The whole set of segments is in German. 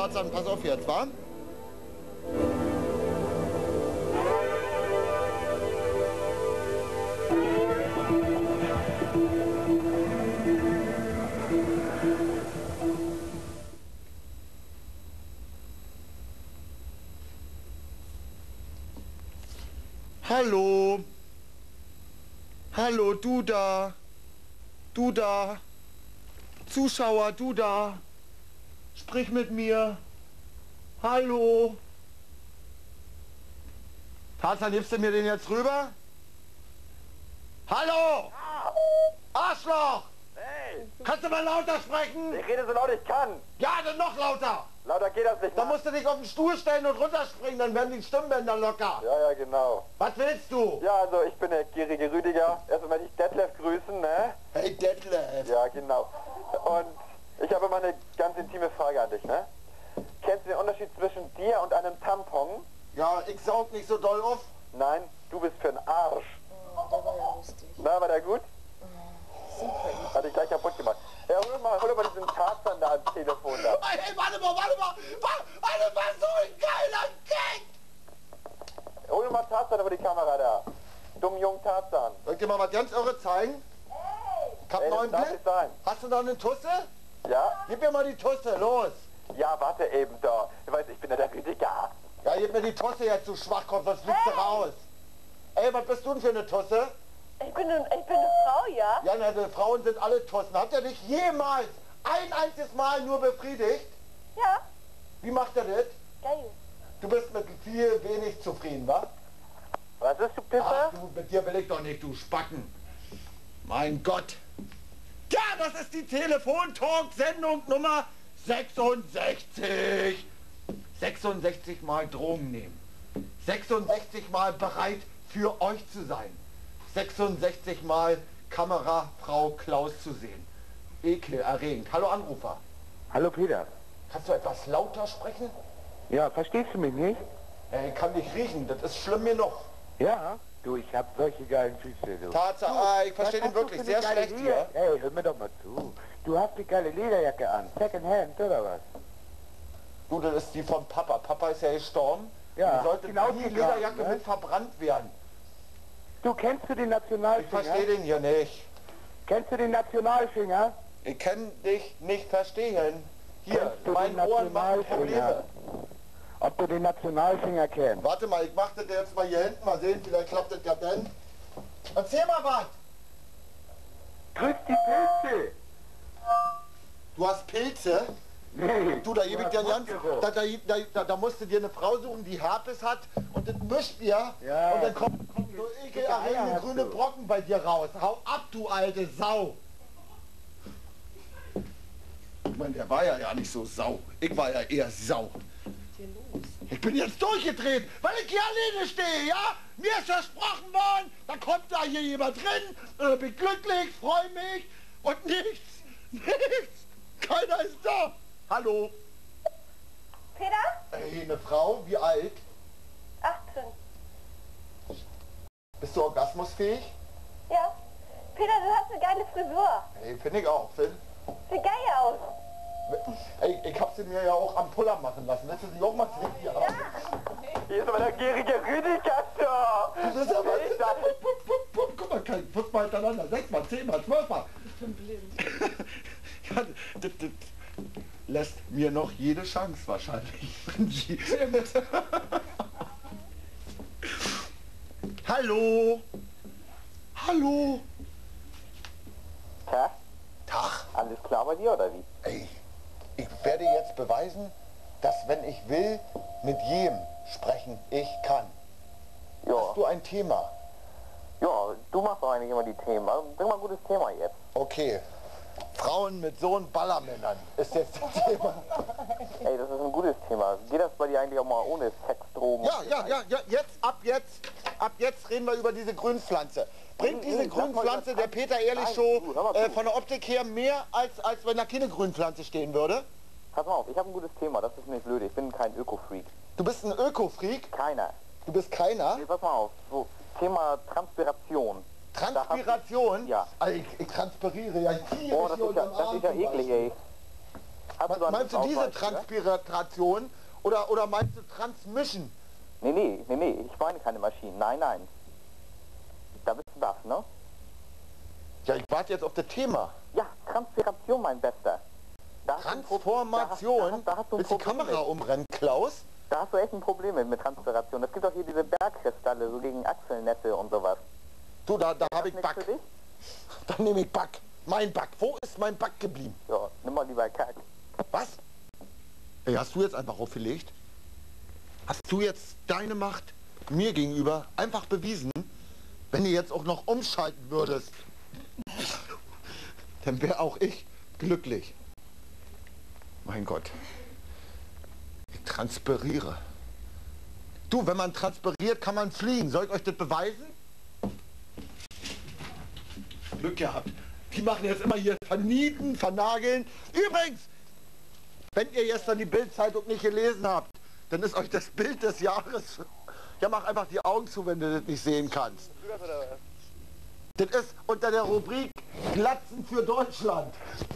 Tarzan, pass auf jetzt, wa? Hallo? Hallo, du da? Du da? Zuschauer, du da? Sprich mit mir. Hallo? Tarzan, gibst du mir den jetzt rüber? Hallo? Arschloch! Hey! Kannst du mal lauter sprechen? Ich rede so laut ich kann. Ja, dann noch lauter! Lauter geht das nicht. Da musst du dich auf den Stuhl stellen und runterspringen, dann werden die Stimmbänder locker. Ja, genau. Was willst du? Ja, also ich bin der gierige Rüdiger. Erstmal möchte ich Detlef grüßen, ne? Hey Detlef. Ja, genau. Und ich habe mal eine ganz intime Frage an dich, ne? Kennst du den Unterschied zwischen dir und einem Tampon? Ja, ich saug nicht so doll auf. Nein, du bist für einen Arsch. Oh, der war ja lustig. Na, war der gut? Super. Hat dich gleich kaputt gemacht. Ja, hol mal diesen Tarzan da ans Telefon da. Hey, warte mal! Alter, was so ein geiler Gag! Hol mal Tarzan über die Kamera da. Dumm Jung Tarzan. Soll ich dir mal was ganz irre zeigen? Ich hab Ey, neuen das darf Blick. nicht sein. Hast du noch eine Tusse? Ja? Gib mir mal die Tusse, los! Ja, warte eben da. Du weißt, ich bin ja der Rüdiger. Ja, gib mir die Tusse jetzt, du Schwachkopf, sonst fliegst du raus. Ey, was bist du denn für eine Tusse? Ich bin eine Frau, ja? Ja, na, die Frauen sind alle Tussen. Habt ihr dich jemals ein einziges Mal nur befriedigt? Ja. Wie macht ihr das? Geil. Du bist mit viel wenig zufrieden, wa? Was ist, du Ach, Pisser? du, mit dir will ich doch nicht, du Spacken. Mein Gott. Ja, das ist die Telefon-Talk-Sendung Nummer 66. 66 Mal Drogen nehmen. 66 Mal bereit für euch zu sein. 66 Mal Kamerafrau Klaus zu sehen. Ekelerregend. Hallo Anrufer. Hallo Peter. Kannst du etwas lauter sprechen? Ja, verstehst du mich nicht? Ich kann dich riechen, das ist schlimm genug. Ja? Du, ich hab solche geilen Füße. Du. Tatsache, ich verstehe den wirklich sehr schlecht hier. Ey, hör mir doch mal zu. Du hast die geile Lederjacke an. Second Hand, oder was? Du, das ist die von Papa. Papa ist ja gestorben. Ja, die sollte genau die die Lederjacke Sachen, ne? mit verbrannt werden. Du, kennst du den Ich Nationalfinger? verstehe den hier nicht. Kennst du den Nationalfinger? Ich kann dich nicht verstehen. Hier, Kennst du mein den Ohren machen Nationalfinger? Probleme. Ob du den Nationalfinger kennst? Warte mal, ich mach das jetzt mal hier hinten, mal sehen, vielleicht klappt das ja dann. Erzähl mal was. Grüß die Pilze! Du hast Pilze? Nee, Du, da gebe ich dir hast ganz, Mundgeruch. da musst du dir eine Frau suchen, die Herpes hat und das mischt ihr Ja. und dann kommt so ekelerregende hast grüne du. Brocken bei dir raus. Hau ab, du alte Sau! Ich meine, der war ja nicht so sau. Ich war ja eher sau. Was ist hier los? Ich bin jetzt durchgedreht, weil ich hier alleine stehe, ja? Mir ist versprochen worden, da kommt da hier jemand drin, bin glücklich, freue mich und nichts, nichts. Keiner ist da. Hallo. Peter? Hey, eine Frau, wie alt? 18. Bist du orgasmusfähig? Ja. Peter, du hast eine geile Frisur. Hey, finde ich auch, Phil. Sieht geil aus. Ey, ich hab sie mir ja auch am Puller machen lassen. Lässt du sie auch mal sehen? Ja. Hier ist aber der gierige Rüdiger da. Das ist aber... Peter. Guck mal, kein 5 Mal hintereinander, 6 Mal, 10 Mal, 12 Mal. Ich bin blind. Ja, das lässt mir noch jede Chance wahrscheinlich. Hallo? Hallo? Tja, Tag. alles klar bei dir oder wie? Ey, ich werde jetzt beweisen, dass wenn ich will, mit jedem sprechen ich kann. Ja. Hast du ein Thema? Ja, du machst doch eigentlich immer die Themen. Also bring mal ein gutes Thema jetzt. Okay. Frauen mit so einen Ballermännern ist jetzt das Thema. Ey, das ist ein gutes Thema. Geht das bei dir eigentlich auch mal ohne Sex, Drogen? Ja, ab jetzt reden wir über diese Grünpflanze. Bringt diese sag mal, Grünpflanze das der kann- Peter Ehrlich Nein, Show du, hör mal zu. von der Optik her mehr, als wenn da keine Grünpflanze stehen würde? Pass mal auf, ich habe ein gutes Thema. Das ist nicht blöd. Ich bin kein Öko-Freak. Du bist ein Öko-Freak, Keiner. du bist keiner. Nee, pass mal auf. So, Thema Transpiration. Transpiration? Ja. Also ich transpiriere ja hier. Oh, das ist ja eklig, ey. Hast du Meinst du einen diese Ausweis, Transpiration oder meinst du Transmission? Nee, ich meine keine Maschinen. Nein. Da bist du das, ne? Ja, ich warte jetzt auf das Thema. Ja, Transpiration, mein Bester. Da hast du ein Transformation? da hast du ein Willst du die Problem Kamera mit. umrennen, Klaus? Da hast du echt ein Problem mit Transpiration. Es gibt auch hier diese Bergkristalle, so gegen Achselnässe und sowas. Du, da Ist habe das ich nichts Back. für dich? Dann nehme ich Back. Mein Back. Wo ist mein Back geblieben? Ja, nimm mal lieber Kack. Was? Ey, hast du jetzt einfach aufgelegt? Hast du jetzt deine Macht mir gegenüber einfach bewiesen? Wenn du jetzt auch noch umschalten würdest, dann wäre auch ich glücklich. Mein Gott. Ich transpiriere. Du, wenn man transpiriert, kann man fliegen. Soll ich euch das beweisen? Glück gehabt. Die machen jetzt immer hier vernieten, vernageln. Übrigens, wenn ihr gestern die Bild-Zeitung nicht gelesen habt, dann ist euch das Bild des Jahres... Ja, mach einfach die Augen zu, wenn du das nicht sehen kannst. Das ist unter der Rubrik Glatzen für Deutschland.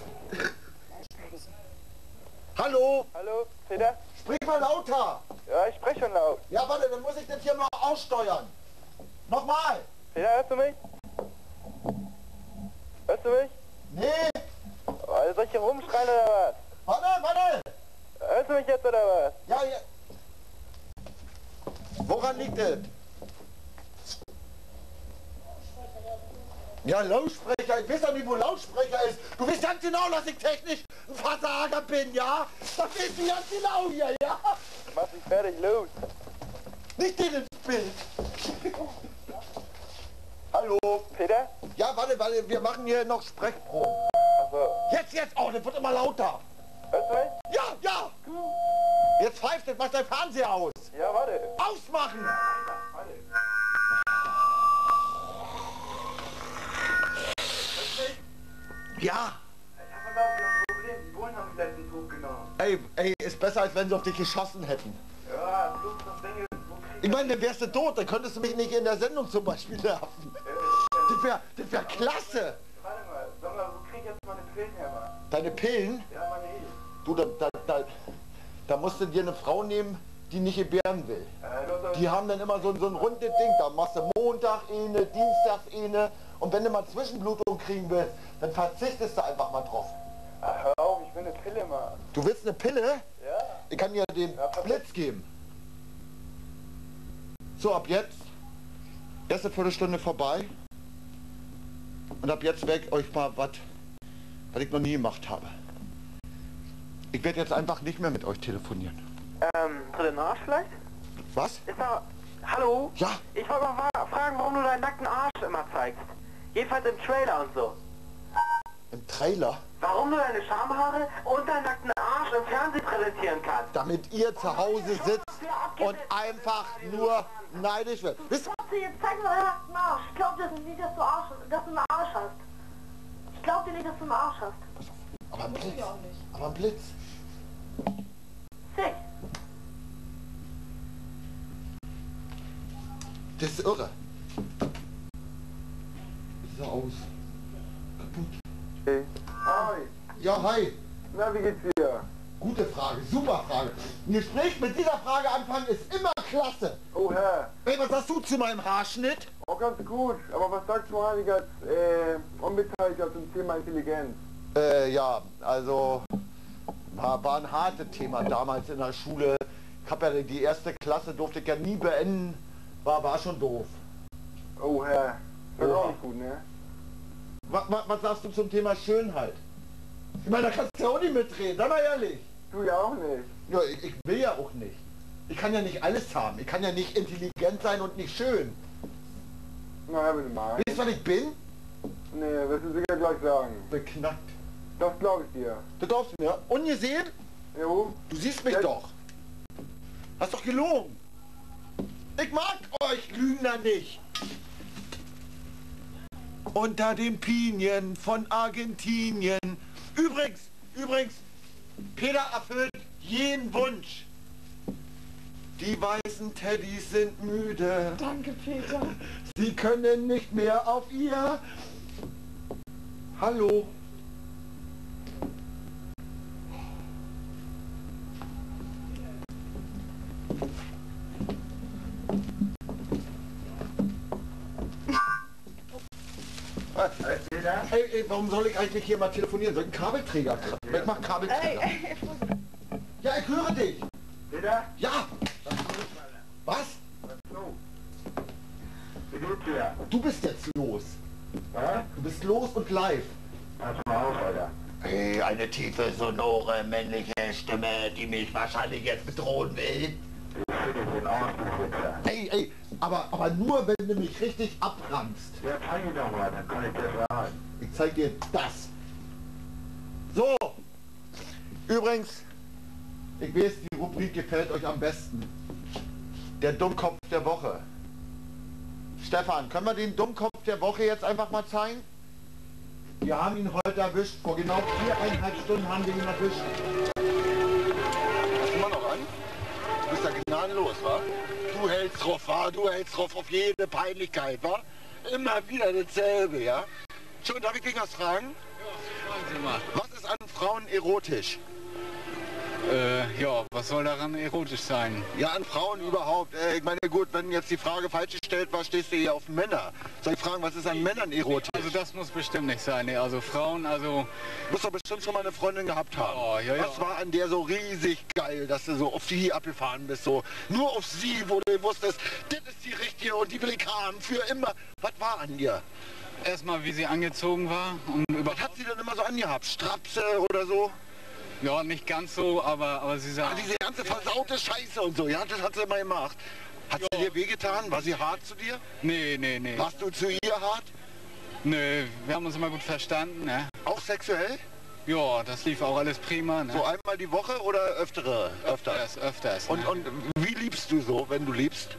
Hallo? Hallo, Peter? Sprich mal lauter. Ja, ich spreche schon laut. Ja, warte, dann muss ich das hier mal aussteuern. Nochmal. Peter, hörst du mich? Hörst du mich? Nee. Oh, soll ich hier rumschreien oder was? Warte. Hörst du mich jetzt oder was? Ja. Woran liegt es? Ja, Lautsprecher. Ich weiß doch nicht, wo Lautsprecher ist. Du weißt ganz genau, dass ich technisch ein Versager bin, ja? Das weißt du ganz genau hier, ja? Mach dich fertig, los. Nicht den ins Bild. Hallo? Peter? Ja, warte, wir machen hier noch Sprechproben. Achso. Jetzt! Oh, das wird immer lauter. Hörst du mich? Ja! Jetzt pfeift es, mach dein Fernseher aus. Ja, warte. Ausmachen! Warte. Ja! Ich hab aber ein Problem. Die Bullen haben den letzten Zug genommen. Ey, ist besser, als wenn sie auf dich geschossen hätten. Ja, bloß das Ding ist, wo krieg Ich meine, dann wärst du tot, dann könntest du mich nicht in der Sendung zum Beispiel nerven. Das wär klasse. Warte mal, sag mal, wo krieg ich jetzt meine Pillen her, Mann? Deine Pillen, Ja, meine Ehe. du, da musst du dir eine Frau nehmen, die nicht gebären will. Los, Die haben dann immer so ein rundes Ding, da machst du Montag eine, Dienstag eine. Und wenn du mal Zwischenblutung kriegen willst, dann verzichtest du einfach mal drauf. ach, hör auf, ich will eine Pille, Mann. Du willst eine Pille? Ja. Ich kann dir den Blitz geben. So, ab jetzt, erste Viertelstunde vorbei. Und ab jetzt weg euch mal was ich noch nie gemacht habe. Ich werde jetzt einfach nicht mehr mit euch telefonieren. Zu den Arsch vielleicht? Was? Ist da... Hallo? Ja, Ich wollte mal fragen, warum du deinen nackten Arsch immer zeigst. Jedenfalls im Trailer und so. im Trailer, Warum du deine Schamhaare und deinen nackten Arsch im Fernsehen präsentieren kannst. damit ihr zu Hause sitzt und einfach nur neidisch wird. Wisst Jetzt zeig mal deinen nackten Arsch. Ich glaub dir nicht, dass du einen Arsch hast. Ich glaub dir nicht, dass du einen Arsch hast. aber ein Blitz, aber ein Blitz. Sick. Das ist irre. Ist er aus. Kaputt. Hey. Hi. Ja, hi. Na, wie geht's dir? Gute Frage, super Frage. Ein Gespräch mit dieser Frage anfangen ist immer klasse. Oh, Herr. Hey, was sagst du zu meinem Haarschnitt? Auch ganz gut. Aber was sagst du eigentlich als Unbeteiligter zum Thema Intelligenz? Ja, also war ein hartes Thema damals in der Schule. Ich habe ja die erste Klasse, durfte ich ja nie beenden. War schon doof. Oh, Herr. Das ist Oha. auch nicht gut, ne? Was sagst du zum Thema Schönheit? Ich meine, da kannst du ja auch nicht mitreden, sei mal ehrlich. Du ja auch nicht. Ja, ich will ja auch nicht. Ich kann ja nicht alles haben. Ich kann ja nicht intelligent sein und nicht schön. Na, wenn du meinst. Weißt du, was ich bin? Nee, wirst du sicher gleich sagen. Beknackt. Das glaube ich dir. Du glaubst mir? Ungesehen? Jo. Du siehst mich Ja. doch. Hast doch gelogen. Ich mag euch Lügner nicht. Unter den Pinien von Argentinien. Übrigens, Peter erfüllt jeden Wunsch. Die weißen Teddys sind müde. Danke, Peter. Sie können nicht mehr auf ihr. Hallo. Was? Ey, warum soll ich eigentlich hier mal telefonieren? Soll ich einen Kabelträger? Ich mach Kabelträger. Ja, ich höre dich. Peter? Ja. Was? Wie geht's dir? Du bist jetzt los. Du bist los und live. Pass mal auf, Alter. Hey, eine tiefe, sonore, männliche Stimme, die mich wahrscheinlich jetzt bedrohen will. Ich finde den Arsch, du Wichser. Ey, aber nur, wenn du mich richtig abbremst. Ja, zeig ihn doch mal, dann kann ich das sagen. Ich zeig dir das. So. Übrigens, ich weiß, die Rubrik gefällt euch am besten. Der Dummkopf der Woche. Stefan, können wir den Dummkopf der Woche jetzt einfach mal zeigen? Wir haben ihn heute erwischt. Vor genau 4,5 Stunden haben wir ihn erwischt. Hast du immer noch an? Du bist ja gnadenlos, wa? Du hältst drauf, wa? Du hältst drauf auf jede Peinlichkeit, wa? Immer wieder dasselbe, ja? Schon, darf ich dich was fragen? Ja, fragen Sie mal. Was ist an Frauen erotisch? Ja, was soll daran erotisch sein? Ja, an Frauen überhaupt. Ich meine, gut, wenn jetzt die Frage falsch gestellt war, stehst du hier auf Männer. Soll ich fragen, was ist an Männern erotisch? Also das muss bestimmt nicht sein. Nee, also Frauen, also... Du musst doch bestimmt schon mal eine Freundin gehabt haben. Oh, ja, ja. Was war an der so riesig geil, dass du so auf sie abgefahren bist? So nur auf sie, wo du wusstest, das ist die richtige und die will ich haben für immer. Was war an ihr? Erstmal, wie sie angezogen war und Was überhaupt... hat sie denn immer so angehabt? Strapse oder so? Ja, nicht ganz so, aber sie sah... Ah, diese ganze versaute Scheiße und so, ja, das hat sie immer gemacht. Hat sie dir wehgetan? War sie hart zu dir? Nee. Warst du zu ihr hart? Nö, wir haben uns immer gut verstanden, ne? Auch sexuell? Ja, das lief auch alles prima, ne? So einmal die Woche oder öfter? Öfters. Und, Ne? und wie liebst du so, wenn du liebst?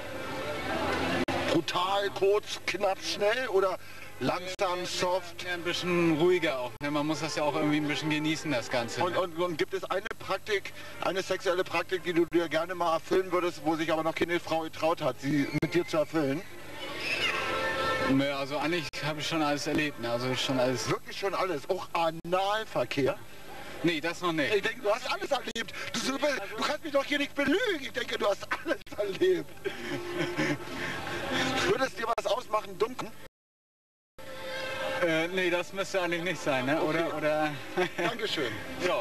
Brutal, kurz, knapp, schnell oder langsam, soft? Ja, ein bisschen ruhiger auch, ne? Man muss das ja auch irgendwie ein bisschen genießen, das Ganze. Ne? Und gibt es eine Praktik, eine sexuelle Praktik, die du dir gerne mal erfüllen würdest, wo sich aber noch keine Frau getraut hat, sie mit dir zu erfüllen? Ja, also eigentlich habe ich schon alles erlebt, ne? Also schon alles... Wirklich schon alles, auch Analverkehr? Nee, das noch nicht. Ich denke, du hast alles erlebt. Du kannst mich doch hier nicht belügen. Ich denke, du hast alles erlebt. Würdest dir was ausmachen, dumm? Nee, das müsste eigentlich nicht sein, ne? Okay. Oder... Dankeschön. Ja.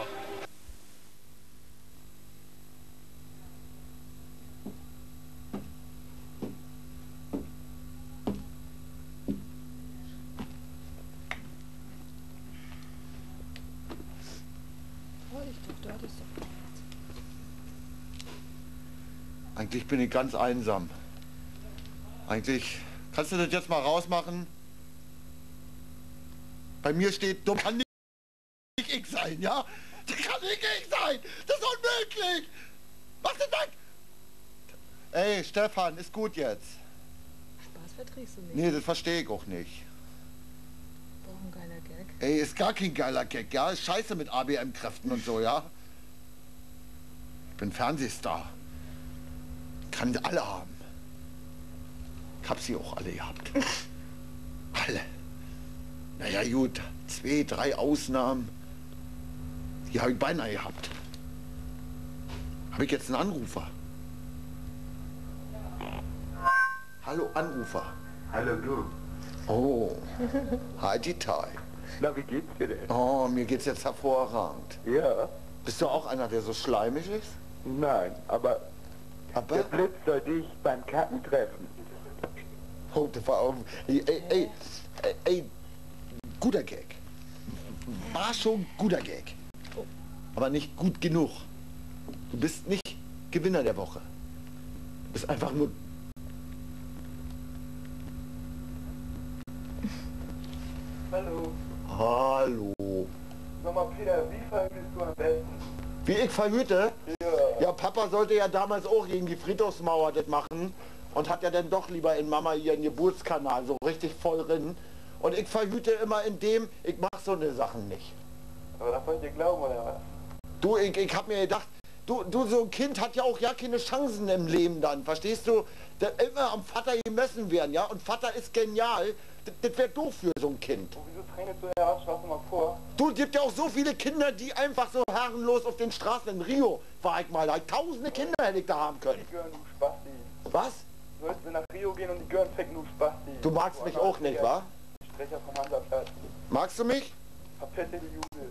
Eigentlich bin ich ganz einsam. Eigentlich... Kannst du das jetzt mal rausmachen? Bei mir steht, dumm kann nicht ich sein, ja? Das kann nicht ich sein! Das ist unmöglich! Mach das weg! Ey, Stefan, ist gut jetzt. Spaß verträgst du nicht. Nee, das verstehe ich auch nicht. Doch ein geiler Gag. Ey, ist gar kein geiler Gag, ja? Ist scheiße mit ABM-Kräften und so, ja? Ich bin Fernsehstar. Kann die alle haben. Ich hab sie auch alle gehabt. Alle. Naja gut, 2, 3 Ausnahmen. Die habe ich beinahe gehabt. Habe ich jetzt einen Anrufer? Hallo Anrufer. Hallo du. Oh, hi Dieter. Na, wie geht's dir denn? Oh, mir geht's jetzt hervorragend. Ja. Bist du auch einer, der so schleimig ist? Nein, aber Aber? der Blitz soll dich beim Kacken treffen. Oh, das war auch... Ey, guter Gag. War schon guter Gag. Aber nicht gut genug. Du bist nicht Gewinner der Woche. Du bist einfach nur... Hallo. Hallo. Sag mal, Peter, wie verhütest du am besten? Wie ich verhüte? Ja. Ja, Papa sollte ja damals auch gegen die Friedhofsmauer das machen und hat ja dann doch lieber in Mama ihren Geburtskanal so richtig voll drin. Und ich verhüte immer indem, ich mach so eine Sachen nicht. Aber das wollt ihr glauben, oder was? Du, ich hab mir gedacht, du, so ein Kind hat ja auch ja keine Chancen im Leben dann, verstehst du? Das immer am Vater gemessen werden, ja? Und Vater ist genial, das wäre doof für so ein Kind. Und wieso trainierst du der Arschstraße mal vor? Du, es gibt ja auch so viele Kinder, die einfach so herrenlos auf den Straßen in Rio war ich mal. Tausende Kinder hätte ich da haben können. Die Gören, du Spasti. Was? Du sollst nach Rio gehen und die Gören ficken, du Spasti. Du magst mich auch nicht, wa? Sprecher vom Hansa-Platz. Magst du mich? Verpiss dich, du Jubel.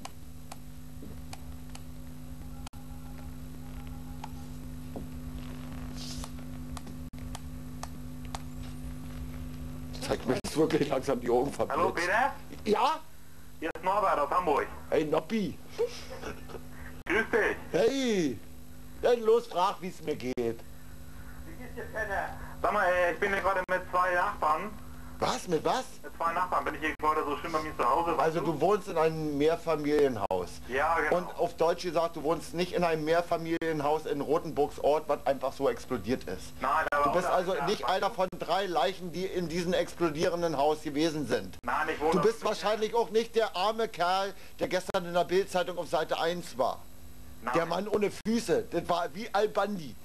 Zeig mir jetzt wirklich langsam die Augen verblitzt. Hallo Peter? Ja? Hier ist Norbert aus Hamburg. Hey Noppi. Grüß dich. Hey. Dann los, frag, wie es mir geht. Wie geht's dir, Penner? Sag mal, ich bin hier gerade mit zwei Nachbarn. Was? Mit was? Mit zwei Nachbarn bin ich hier gerade so schön bei mir zu Hause. Also du wohnst in einem Mehrfamilienhaus. Ja, genau. Und auf Deutsch gesagt, du wohnst nicht in einem Mehrfamilienhaus in Rotenburgs Ort, was einfach so explodiert ist. Nein, aber Du bist auch also da- nicht einer von 3 Leichen, die in diesem explodierenden Haus gewesen sind. Nein, ich wohne... Du bist wahrscheinlich auch nicht der arme Kerl, der gestern in der Bildzeitung auf Seite 1 war. Nein. Der Mann ohne Füße. Das war wie Al-Bandi.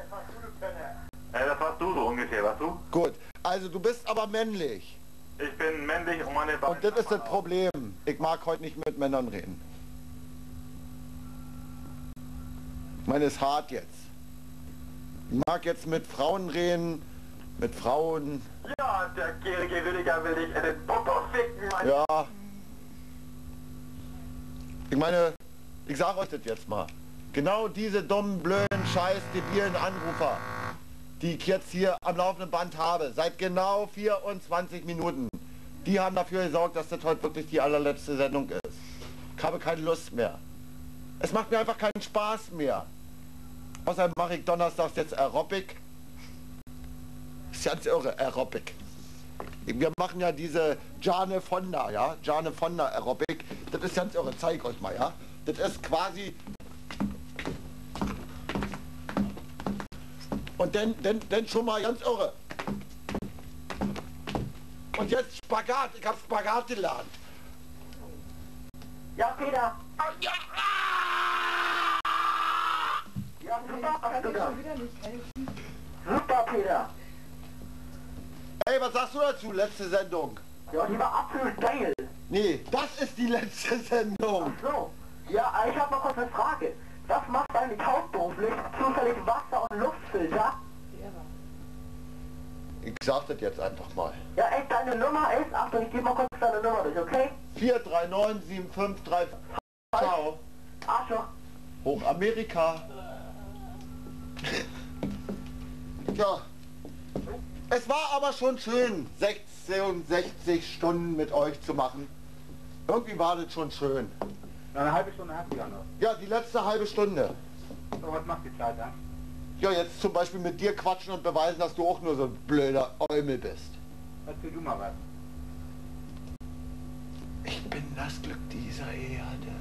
das warst du so ungefähr, weißt du? Gut. Also du bist aber männlich. Ich bin männlich und meine beiden Und das ist das Nachbarn auch. Problem. Ich mag heute nicht mit Männern reden. Ich meine, es ist hart jetzt. Ich mag jetzt mit Frauen reden, mit Frauen. Ja, der gierige Rüdiger will dich in den Popo ficken, mein... Ja. Ich meine, ich sag euch das jetzt mal. Genau diese dummen, blöden, scheiß, debilen Anrufer, die ich jetzt hier am laufenden Band habe, seit genau 24 Minuten, die haben dafür gesorgt, dass das heute wirklich die allerletzte Sendung ist. Ich habe keine Lust mehr. Es macht mir einfach keinen Spaß mehr. Außerdem mache ich donnerstags jetzt Aerobic. Ist ganz irre, Aerobic. Wir machen ja diese Jane Fonda, ja? Jane Fonda Aerobic. Das ist ganz irre, zeig euch mal, ja? Das ist quasi... Und dann schon mal ganz irre. Und jetzt Spagat, ich hab Spagat gelernt. Ja, Peter. Ich kann dir schon wieder nicht helfen. Super, Peter. Ey, was sagst du dazu, letzte Sendung? Ja, die war absolut geil. Nee, das ist die letzte Sendung. So. Ja, ich habe mal kurz eine Frage. Was machst du eigentlich hauptberuflich? Zufällig Wasser- und Luftfilter? Ich sag das jetzt einfach mal. Ja, echt, deine Nummer ist... Achtung, ich gebe mal kurz deine Nummer durch, okay? 4397535. Ciao. Arschloch. Hoch Amerika. Ja. Es war aber schon schön, 66 Stunden mit euch zu machen. Irgendwie war das schon schön. Eine halbe Stunde hast du ja noch. Ja, die letzte halbe Stunde. So, was macht die Zeit dann? Ja, jetzt zum Beispiel mit dir quatschen und beweisen, dass du auch nur so ein blöder Eumel bist. Erzähl du mal was. Ich bin das Glück dieser Erde.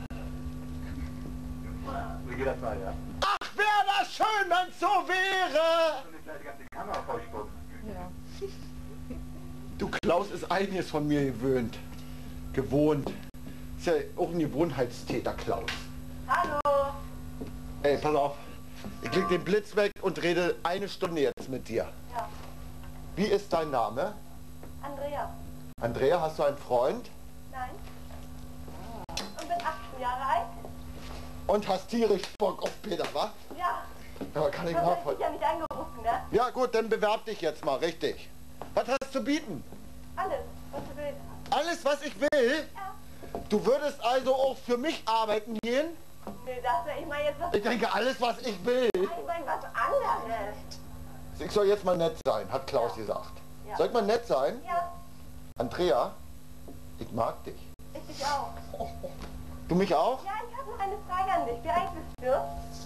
Wie geht das weiter? Ach, wäre das schön, wenn es so wäre! Und ich gleich die ganze Kamera vollstunden. Ja. Du, Klaus ist einiges von mir gewohnt. Ist ja auch ein Gewohnheitstäter, Klaus. Hallo. Ey, pass auf. Ich leg den Blitz weg und rede eine Stunde jetzt mit dir. Ja. Wie ist dein Name? Andrea. Andrea, hast du einen Freund? Nein. Und bin 18 Jahre alt. Und hast tierisch Bock auf Peter, wa? Ja. Aber kann ich Du hast dich nachvollziehen. ja nicht angerufen, ne? Ja gut, dann bewerb dich jetzt mal, richtig. Was hast du zu bieten? Alles, was du willst. Alles, was ich will? Ja. Du würdest also auch für mich arbeiten gehen? Nee, das, ich meine jetzt was... Ich denke, alles, was ich will. Ich meine was anderes. Ich soll jetzt mal nett sein, hat Klaus gesagt. Ja. Soll ich mal nett sein? Ja, Andrea, ich mag dich. ich dich auch. Du mich auch? Ja, ich habe noch eine Frage an dich. Wie alt bist du?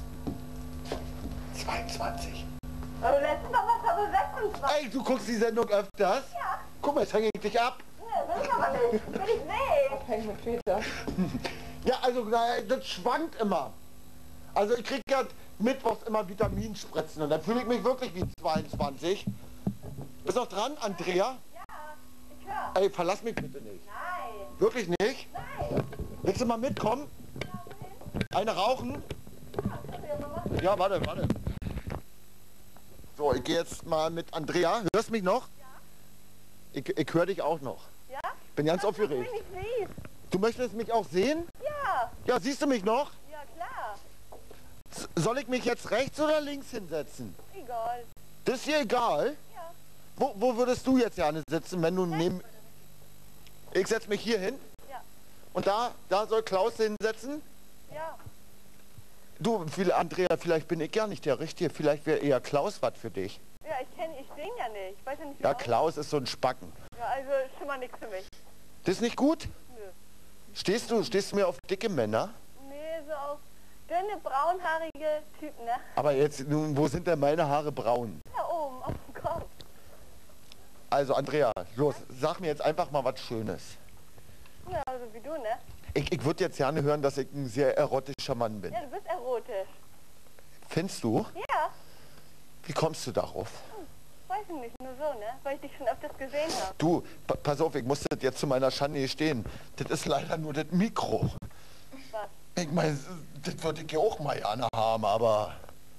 22. Aber letztens Mal was aber 26. Ey, du guckst die Sendung öfters? Ja. Guck mal, jetzt hänge ich dich ab. Nee, will ich aber nicht. Will ich nicht. Abhängen mit Peter. Ja, also das schwankt immer. Also ich krieg ja mittwochs immer Vitaminspritzen und dann fühle ich mich wirklich wie 22. Bist du noch dran, Andrea? Ja, ich höre. Ey, verlass mich bitte nicht. Nein. Wirklich nicht? Nein. Willst du mal mitkommen? Eine rauchen? Kannst du ja mal machen. Ja, warte. So, ich gehe jetzt mal mit Andrea. Hörst du mich noch? Ja. Ich höre dich auch noch. Ja? Bin ganz Ich aufgeregt. mich nicht. Du möchtest mich auch sehen? Ja. Ja, siehst du mich noch? Ja, klar. Soll ich mich jetzt rechts oder links hinsetzen? Egal. Das ist dir egal? Ja. Wo würdest du jetzt gerne sitzen, wenn du neben... Ich setze mich hier hin. Ja. Und da soll Klaus hinsetzen? Ja. Du, Andrea, vielleicht bin ich gar nicht der Richtige. Vielleicht wäre eher Klaus was für dich. Ja, ich sehe ihn ja nicht. Ich weiß ja nicht, wie Ja, er aussieht. Klaus ist so ein Spacken. Ja, also ist schon mal nichts für mich. Das ist nicht gut? Nö. Stehst du mir auf dicke Männer? Nee, so auf dünne, braunhaarige Typen, ne? Aber jetzt, nun, wo sind denn meine Haare braun? Da oben, auf dem Kopf. Also, Andrea, los, sag mir jetzt einfach mal was Schönes. Ja, also wie du, ne? Ich würde jetzt gerne hören, dass ich ein sehr erotischer Mann bin. Ja, du bist erotisch. Findest du? Ja. Wie kommst du darauf? Weiß ich nicht, nur so, ne? Weil ich dich schon öfters gesehen habe. Du, pass auf, ich muss das jetzt zu meiner Schande stehen. Das ist leider nur das Mikro. Was? Ich meine, das würde ich ja auch mal gerne haben, aber...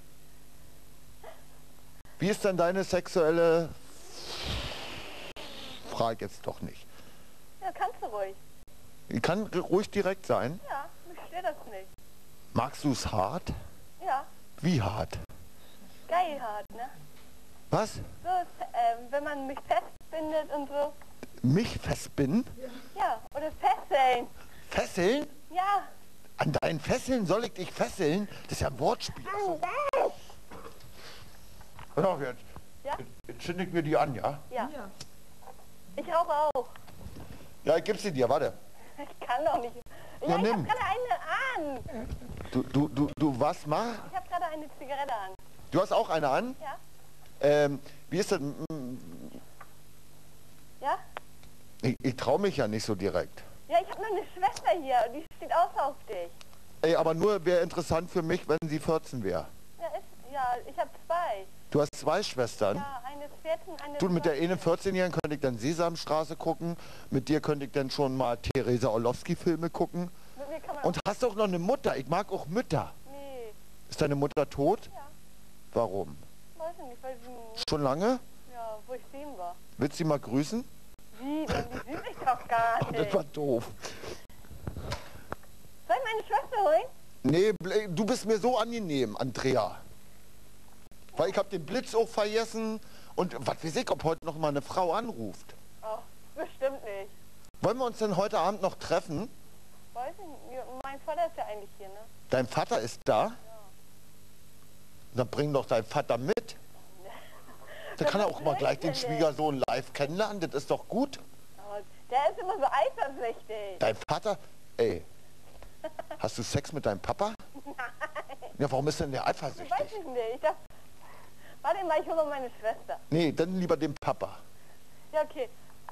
Wie ist denn deine sexuelle... Frag jetzt doch nicht. Ja, kannst du ruhig. Ich kann ruhig direkt sein. Ja, mich stört das nicht. Magst du es hart? Ja, Wie hart? geil hart, ne? Was? So, wenn man mich festbindet und so. Mich festbinden? Ja, oder fesseln. Fesseln? Ja. An deinen Fesseln soll ich dich fesseln? Das ist ja ein Wortspiel. Ach so. Hör auf jetzt. Ja? Jetzt zünde ich mir die an, ja? Ja. Ich rauche auch. Ja, ich gebe sie dir, warte. Ich kann doch nicht. Ja, Ja, ich nimm. habe gerade eine an. Du was mach? Ich habe gerade eine Zigarette an. Du hast auch eine an? Ja? Wie ist das? Ja? Ich traue mich ja nicht so direkt. Ja, ich habe noch eine Schwester hier und die steht auch auf dich. Ey, aber nur wäre interessant für mich, wenn sie 14 wäre. Ja, ich habe zwei. Du hast zwei Schwestern? Ja, eine ist 14, eine Du, ist mit der 14. einen 14-Jährigen könnte ich dann Sesamstraße gucken. Mit dir könnte ich dann schon mal Theresa Orlowski-Filme gucken. Mit mir kann man Und hast auch noch eine Mutter. Ich mag auch Mütter. Nee, Ist deine Mutter tot? ja, Warum? weiß ich nicht, weil sie, Schon lange? ja, wo ich 7 war. Willst du sie mal grüßen? Wie, denn? Die sieht mich doch gar Das nicht. war doof. Soll ich meine Schwester holen? Nee, du bist mir so angenehm, Andrea. Weil ich hab den Blitz auch vergessen. Und was weiß ich, ob heute noch mal eine Frau anruft. Ach, bestimmt nicht. Wollen wir uns denn heute Abend noch treffen? Weiß ich nicht. Ja, mein Vater ist ja eigentlich hier, ne? Dein Vater ist da? Dann bring doch deinen Vater mit. Da kann er auch mal gleich den Schwiegersohn live kennenlernen. Das ist doch gut. Aber der ist immer so eifersüchtig. Dein Vater, ey, hast du Sex mit deinem Papa? Nein, Ja, warum ist denn der weiß eifersüchtig? ich nicht. Ich dachte, warte mal, ich hole mal meine Schwester. Nee, dann lieber dem Papa. Ja, okay.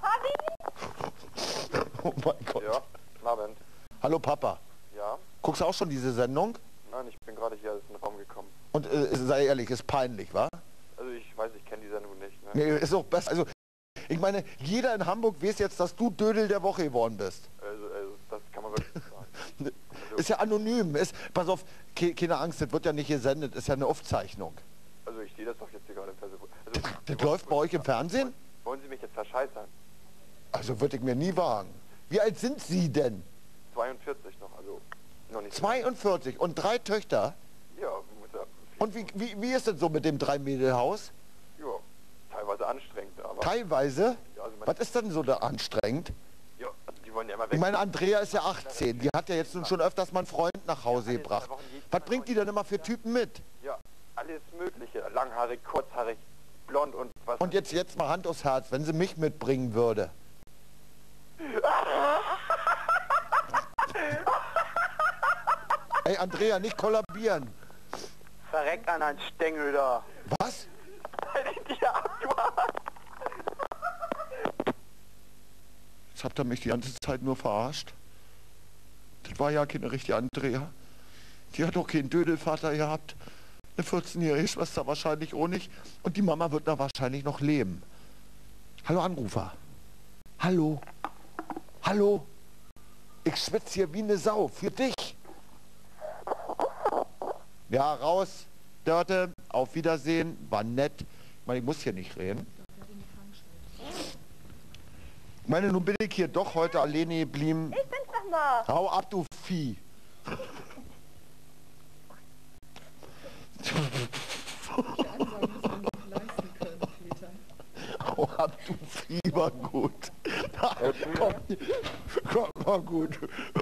Papi? Oh mein Gott. Ja, guten Abend. Hallo Papa. Ja? Guckst du auch schon diese Sendung? Nein, ich bin gerade hier in den Raum gekommen. Und sei ehrlich, ist peinlich, wa? Also ich weiß, ich kenne die Sendung nicht, ne? Nee, ist auch besser. Also, ich meine, jeder in Hamburg weiß jetzt, dass du Dödel der Woche geworden bist. Also das kann man wirklich nicht sagen. Ist ja anonym. Pass auf, keine Angst, das wird ja nicht gesendet, ist ja eine Aufzeichnung. Also ich sehe das doch jetzt hier gerade im Fernsehen. Also, Das läuft bei euch im Fernsehen? wollen Sie mich jetzt verscheißern? Also würde ich mir nie wagen. Wie alt sind Sie denn? 42 noch, also noch nicht. 42 und 3 Töchter? Ja, Mutter. Und wie ist das so mit dem 3-Mädel-Haus? Ja, teilweise anstrengend, aber... Teilweise? Ja, also Was ist denn so da anstrengend? ja, also die wollen ja immer weg. Ich meine, Andrea ist ja 18. Die hat ja jetzt nun schon öfters mal einen Freund nach Hause gebracht. Was bringt die denn immer für Typen mit? Ja, alles mögliche. Langhaarig, kurzhaarig, blond und was... Und jetzt mal Hand aufs Herz, wenn sie mich mitbringen würde. Ey, Andrea, nicht kollabieren. Verreckt an ein Stängel da. Was? Jetzt habt ihr mich die ganze Zeit nur verarscht. Das war ja keine richtige Andrea. Die hat doch keinen Dödelvater gehabt. Eine 14-jährige Schwester wahrscheinlich auch nicht. Und die Mama wird da wahrscheinlich noch leben. Hallo Anrufer. Hallo. Hallo. Ich schwitze hier wie eine Sau. Für dich. Ja, raus. Dörte. Auf Wiedersehen. War nett. Ich meine, ich muss hier nicht reden. Ich meine, nun bin ich hier doch heute alleine geblieben. Ich bin's doch mal. Hau ab, du Vieh. Die Ansagen müssen wir nicht leisten können, Peter. Hau ab, du Vieh, war gut. Komm gut.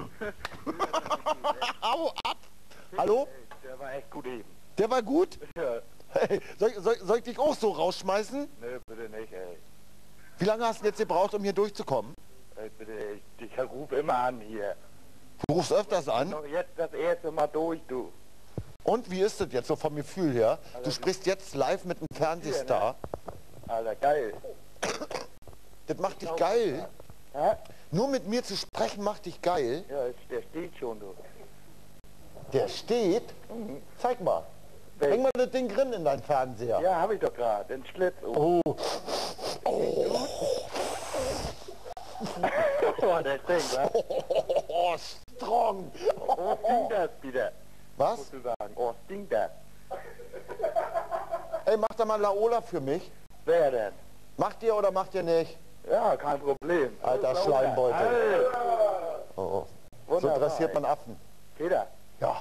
Hau ab. Hallo? Der war echt gut eben. Der war gut? Ja. Hey, soll ich dich auch so rausschmeißen? Nee, bitte nicht, ey. Wie lange hast du jetzt gebraucht, um hier durchzukommen? Ey, bitte, ich ruf immer an hier. Du rufst öfters an. Noch jetzt das erste Mal durch, du. Und wie ist das jetzt so vom Gefühl her? Du sprichst jetzt live mit einem Fernsehstar. Alter, geil. Das macht dich geil. Ja? Nur mit mir zu sprechen macht dich geil. Ja, der steht schon, du. Der steht? Zeig mal. Häng mal das Ding drin in deinen Fernseher. Ja, hab ich doch gerade. Den Schlitz. Oh. Oh, das Ding, was? Oh, strong. Oh, stinkt das wieder. Was? Musst du sagen. Oh, stinkt das. Ey, mach da mal Laola für mich. Wer denn? Macht ihr oder macht ihr nicht? Ja, kein Problem. Alter Schleimbeutel. Hey. Oh. So Wunderbar, dressiert man Affen. Peter, Ja.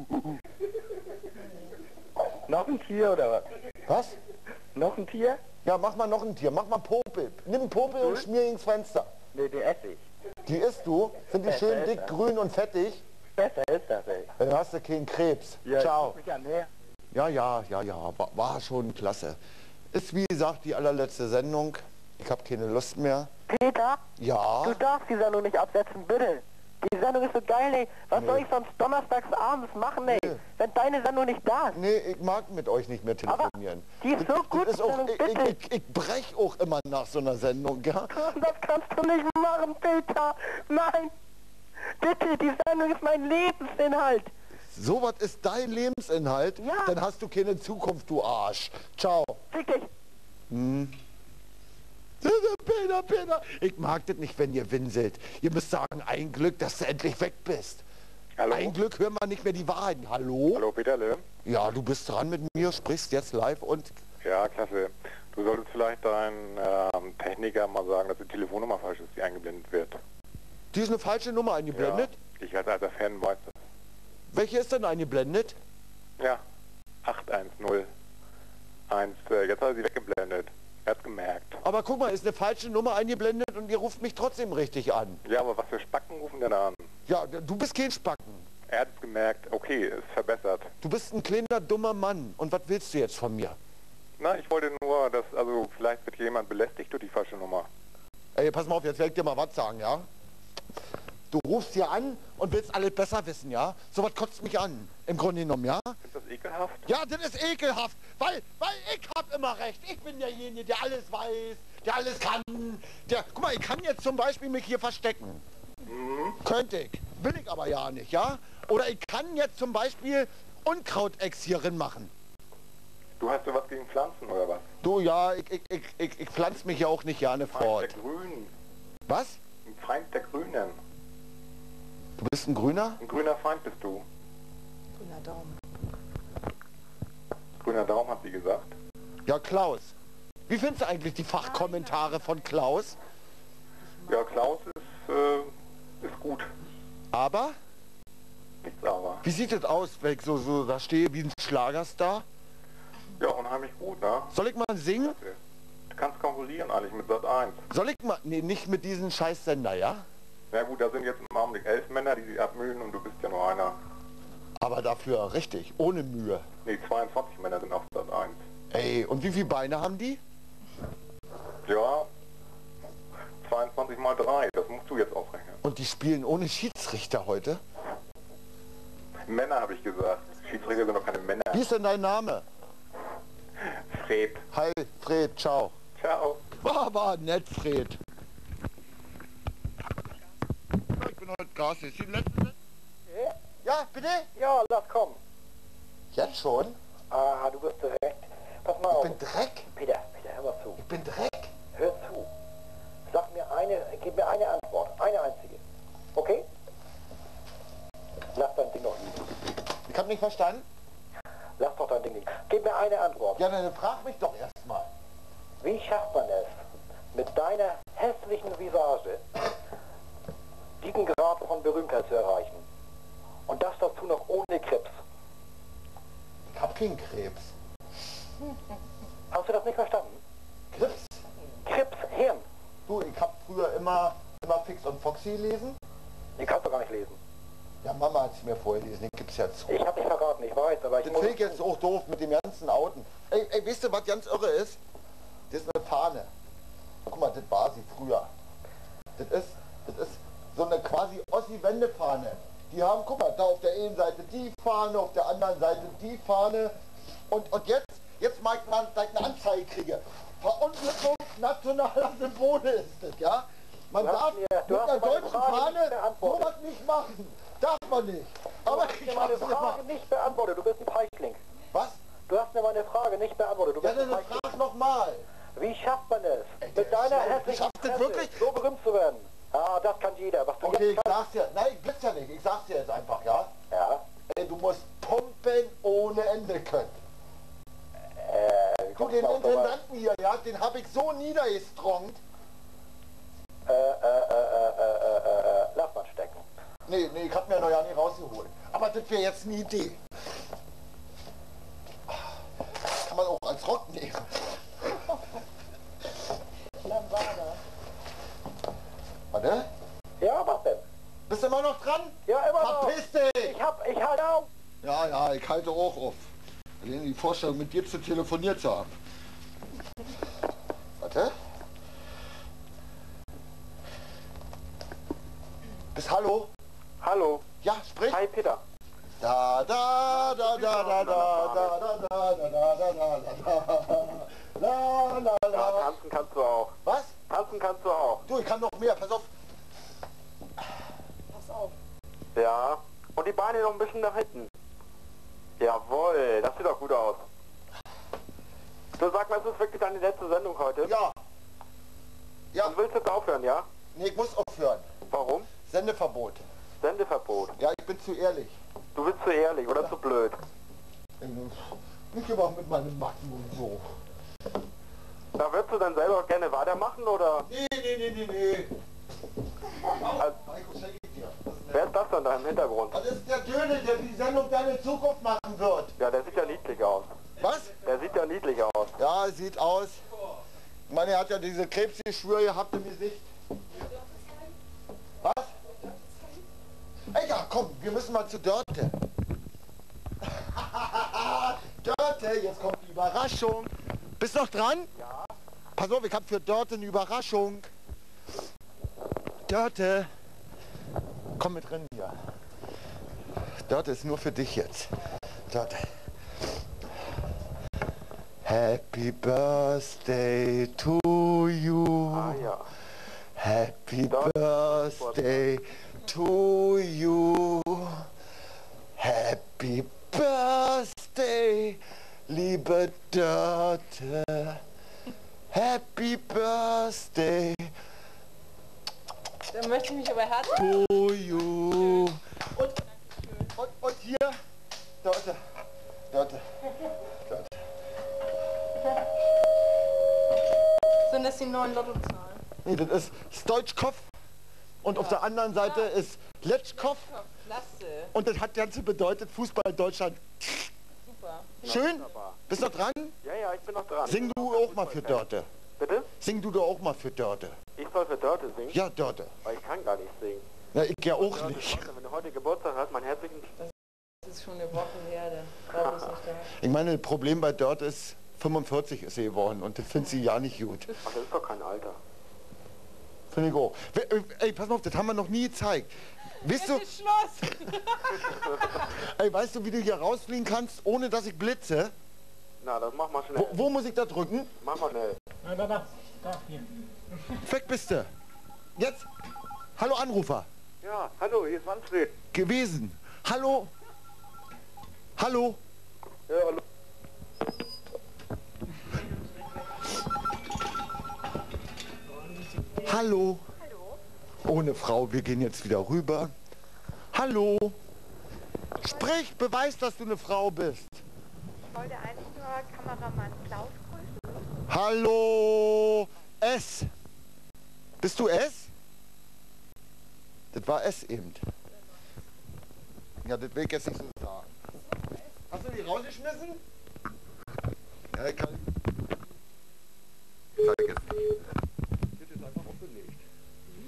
noch ein Tier oder was? Was? Noch ein Tier? Ja, mach mal noch ein Tier. Mach mal Popel. Nimm einen Popel und schmier ihn ins Fenster. Nee, die esse ich. Die isst du? Sind die schön dick, grün und fettig? Besser ist das, ey. Dann hast du keinen Krebs. Ja, Ciao. guck mich an, her. Ja. War schon klasse. Ist wie gesagt die allerletzte Sendung. Ich habe keine Lust mehr. Peter, Ja. du darfst die Sendung nicht absetzen, bitte. Die Sendung ist so geil, ey. Was soll ich sonst donnerstags abends machen, ey? Nee. Wenn deine Sendung nicht da ist. Nee, ich mag mit euch nicht mehr telefonieren. Die ist so gut, Das ist auch, Sendung, bitte. ich brech auch immer nach so einer Sendung, ja? Das kannst du nicht machen, Peter. Nein. Bitte, die Sendung ist mein Lebensinhalt. Sowas ist dein Lebensinhalt? Ja. Dann hast du keine Zukunft, du Arsch. Ciao. Fick dich. Peter, ich mag das nicht, wenn ihr winselt. Ihr müsst sagen, ein Glück, dass du endlich weg bist. Hallo? Ein Glück hören wir nicht mehr die Wahrheit. Hallo? Hallo, Peter Löhm. Ja, du bist dran mit mir, sprichst jetzt live und... Ja, klasse. Du solltest vielleicht deinen Techniker mal sagen, dass die Telefonnummer falsch ist, die eingeblendet wird. Die ist eine falsche Nummer eingeblendet? Ja, ich als alter Fan weiß das. Welche ist denn eingeblendet? Ja, 810. Jetzt hat er sie weggeblendet. Er hat's gemerkt. Aber guck mal, ist eine falsche Nummer eingeblendet und ihr ruft mich trotzdem richtig an. Ja, aber was für Spacken rufen denn da an? Ja, du bist kein Spacken. Er hat es gemerkt. Okay, ist verbessert. Du bist ein kleiner, dummer Mann. Und was willst du jetzt von mir? Na, ich wollte nur, dass, also vielleicht wird jemand belästigt durch die falsche Nummer. Ey, pass mal auf, jetzt werde ich dir mal was sagen, ja? Du rufst hier an und willst alles besser wissen, ja? So was kotzt mich an, im Grunde genommen, ja? Ist das ekelhaft? Ja, das ist ekelhaft, weil ich hab immer recht. Ich bin derjenige, der alles weiß, der alles kann. Guck mal, ich kann jetzt zum Beispiel mich hier verstecken. Könnte ich. Will ich aber ja nicht, ja? Oder ich kann jetzt zum Beispiel Unkrautex hierin machen. Du hast ja was gegen Pflanzen oder was? Du, ja, ich pflanze mich ja auch nicht gerne Feind fort. der Grünen. Was? Ein Feind der Grünen. Du bist ein Grüner? Ein grüner Feind bist du. Grüner Daumen. Grüner Daumen hat sie gesagt. Ja, Klaus. Wie findest du eigentlich die Fachkommentare von Klaus? Ja, Klaus ist gut. Aber, Nichts aber. wie sieht es aus, wenn ich so da stehe wie ein Schlagerstar? Ja, unheimlich gut, ne? Soll ich mal singen? Du kannst konkurrieren eigentlich mit Sat 1. Soll ich mal... Nee, nicht mit diesem Scheißsender, ja? Na gut, da sind jetzt im Augenblick 11 Männer, die sich abmühen und du bist ja nur einer. Aber dafür richtig, ohne Mühe. Nee, 22 Männer sind auf Sat 1. Ey, und wie viele Beine haben die? Ja, 22 mal 3, das musst du jetzt ausrechnen. Und die spielen ohne Schiedsrichter heute? Männer habe ich gesagt. Schiedsrichter sind doch keine Männer. Wie ist denn dein Name? Fred. Hi, Fred, ciao. Ciao. War nett, Fred. Ich bin heute Gas. Ist die letzte? Ja, bitte? Ja, lass kommen. Jetzt schon? Ah, du bist direkt. Pass mal Ich auf. bin Dreck. Peter, hör mal zu. Ich bin Dreck. Hör zu. Gib mir eine Antwort. Eine einzige. Okay? Lass dein Ding noch liegen. Ich hab nicht verstanden. Lass doch dein Ding liegen. Gib mir eine Antwort. Ja, dann frag mich doch erstmal. Wie schafft man es, mit deiner hässlichen Visage diesen Grad von Berühmtheit zu erreichen? Und das dazu noch ohne Krebs. Ich hab keinen Krebs. Hast du das nicht verstanden? Krebs? Krebs, Hirn. Du, ich hab früher immer Fix und Foxy lesen? Die kannst du gar nicht lesen. Ja, Mama hat es mir vorgelesen, den gibt's ja zu. Ich hab dich verraten, ich weiß, aber ich Das muss... finde ich jetzt auch doof mit dem ganzen Outen. Ey, weißt du, was ganz irre ist? Das ist eine Fahne. Guck mal, das war sie früher. Das ist so eine quasi Ossi-Wendefahne. Die haben, guck mal, da auf der einen Seite die Fahne, auf der anderen Seite die Fahne. Und jetzt mag man, dass ich eine Anzeige kriege. Verunglückung nationaler Symbole ist das, ja? Man darf mit einer deutschen Fahne sowas nicht machen. Darf man nicht. Aber Du hast mir meine Frage nicht beantwortet, du bist ein Feigling. Was? Du hast mir meine Frage nicht beantwortet, du Ja, bist ein dann Feigling. frag nochmal. Wie schafft man es, mit deiner hässlichen Schafft das Fresse wirklich? so berühmt zu werden? Ah, das kann jeder. Was du Okay, ich jetzt kannst... sag's dir. Nein, ich will's ja nicht. Ich sag's dir jetzt einfach, ja? Ja. Ey, du musst pumpen ohne Ende können. Wie Guck, kommst den du auf sowas? Intendanten hier, ja, den hab ich so niedergestrongt. Lass mal stecken. Nee, ich hab mir noch ja nicht rausgeholt. Aber das wäre jetzt eine Idee. Das kann man auch als Rock nehmen. Warte. Ja, was denn? Bist du immer noch dran? Ja, immer noch. Verpiss dich! Ich halte auf. Ja, ich halte auch auf. Allein die Vorstellung, mit dir zu telefoniert zu haben. Warte. Bis hallo? Hallo. Ja, sprich. Hi, Peter. Da da da da da da da da da da da da la la Ja, la. tanzen kannst du auch. Was? Tanzen kannst du auch. Du, ich kann noch mehr, pass auf. Ja. Und die Beine noch ein bisschen nach hinten. Jawohl, das sieht doch gut aus. Du sag mal, es ist wirklich deine letzte Sendung heute? Ja. Ja. Du willst jetzt aufhören, ja? Nee, ich muss aufhören. Warum? Sendeverbot. Sendeverbot. Ja, ich bin zu ehrlich. Du bist zu ehrlich oder zu blöd? Nicht immer mit meinen Macken und so. Da würdest du dann selber gerne weitermachen oder? Nee. Also, Heiko, schenk ich dir. wer ist das denn da im Hintergrund? Das ist der Döne, der die Sendung Deine Zukunft machen wird. Ja, der sieht ja niedlich aus. Was? Der sieht ja niedlich aus. Ja, sieht aus. Ich meine, er hat ja diese Krebsgeschwür gehabt im Gesicht. Was? Ey, ja, komm, wir müssen mal zu Dörte. Dörte, jetzt kommt die Überraschung. Bist du noch dran? Ja. Pass auf, ich hab für Dörte eine Überraschung. Dörte, komm mit drin hier. Dörte ist nur für dich jetzt. Dörte. Happy Birthday to you. Ah ja. Happy Dörte. Birthday to you. Happy Birthday, liebe Dörte. Happy Birthday Dann möchte ich mich aber herzlich... to you. Und hier, Dörte. Sind das die neuen Lottozahlen? Nee, das ist Deutschkopf. Und auf der anderen Seite ist Letschkopf. Klasse. Und das hat Ganze bedeutet Fußball in Deutschland. Super. Schön? Wunderbar. Bist du noch dran? Ja, ich bin noch dran. Sing du auch mal für Dörte. Bitte? Sing du doch auch mal für Dörte. Ich soll für Dörte singen? Ja, Dörte. Weil ich kann gar nicht singen. Na, ich ja auch Dörte, nicht. Wenn du heute Geburtstag hast, mein herzlichen... Das ist schon eine Woche her, der Rob ist nicht da. Ich meine, das Problem bei Dörte ist, 45 ist sie geworden und das findet sie ja nicht gut. Ach, das ist doch kein Alter. Finde ich auch. Ey, pass mal auf, das haben wir noch nie gezeigt. Weißt du, Jetzt ist Schluss! ey, weißt du, wie du hier rausfliegen kannst, ohne dass ich blitze? Na, das mach mal schnell. Wo muss ich da drücken? Mach mal schnell. Weg bist du. Jetzt. Hallo Anrufer. Ja, hallo, hier ist Manfred. Gewesen. Hallo. Hallo. Ja, hallo. Hallo. Ohne Frau, wir gehen jetzt wieder rüber. Hallo. Sprich, beweis, dass du eine Frau bist. Ich wollte eigentlich nur Kameramann Klaus grüßen. Hallo. S. Bist du S? Das war S eben. Ja, das will ich jetzt nicht so sagen. Hast du die rausgeschmissen? Ja, ich kann... Ich zeig jetzt nicht. Das ist einfach auch belegt.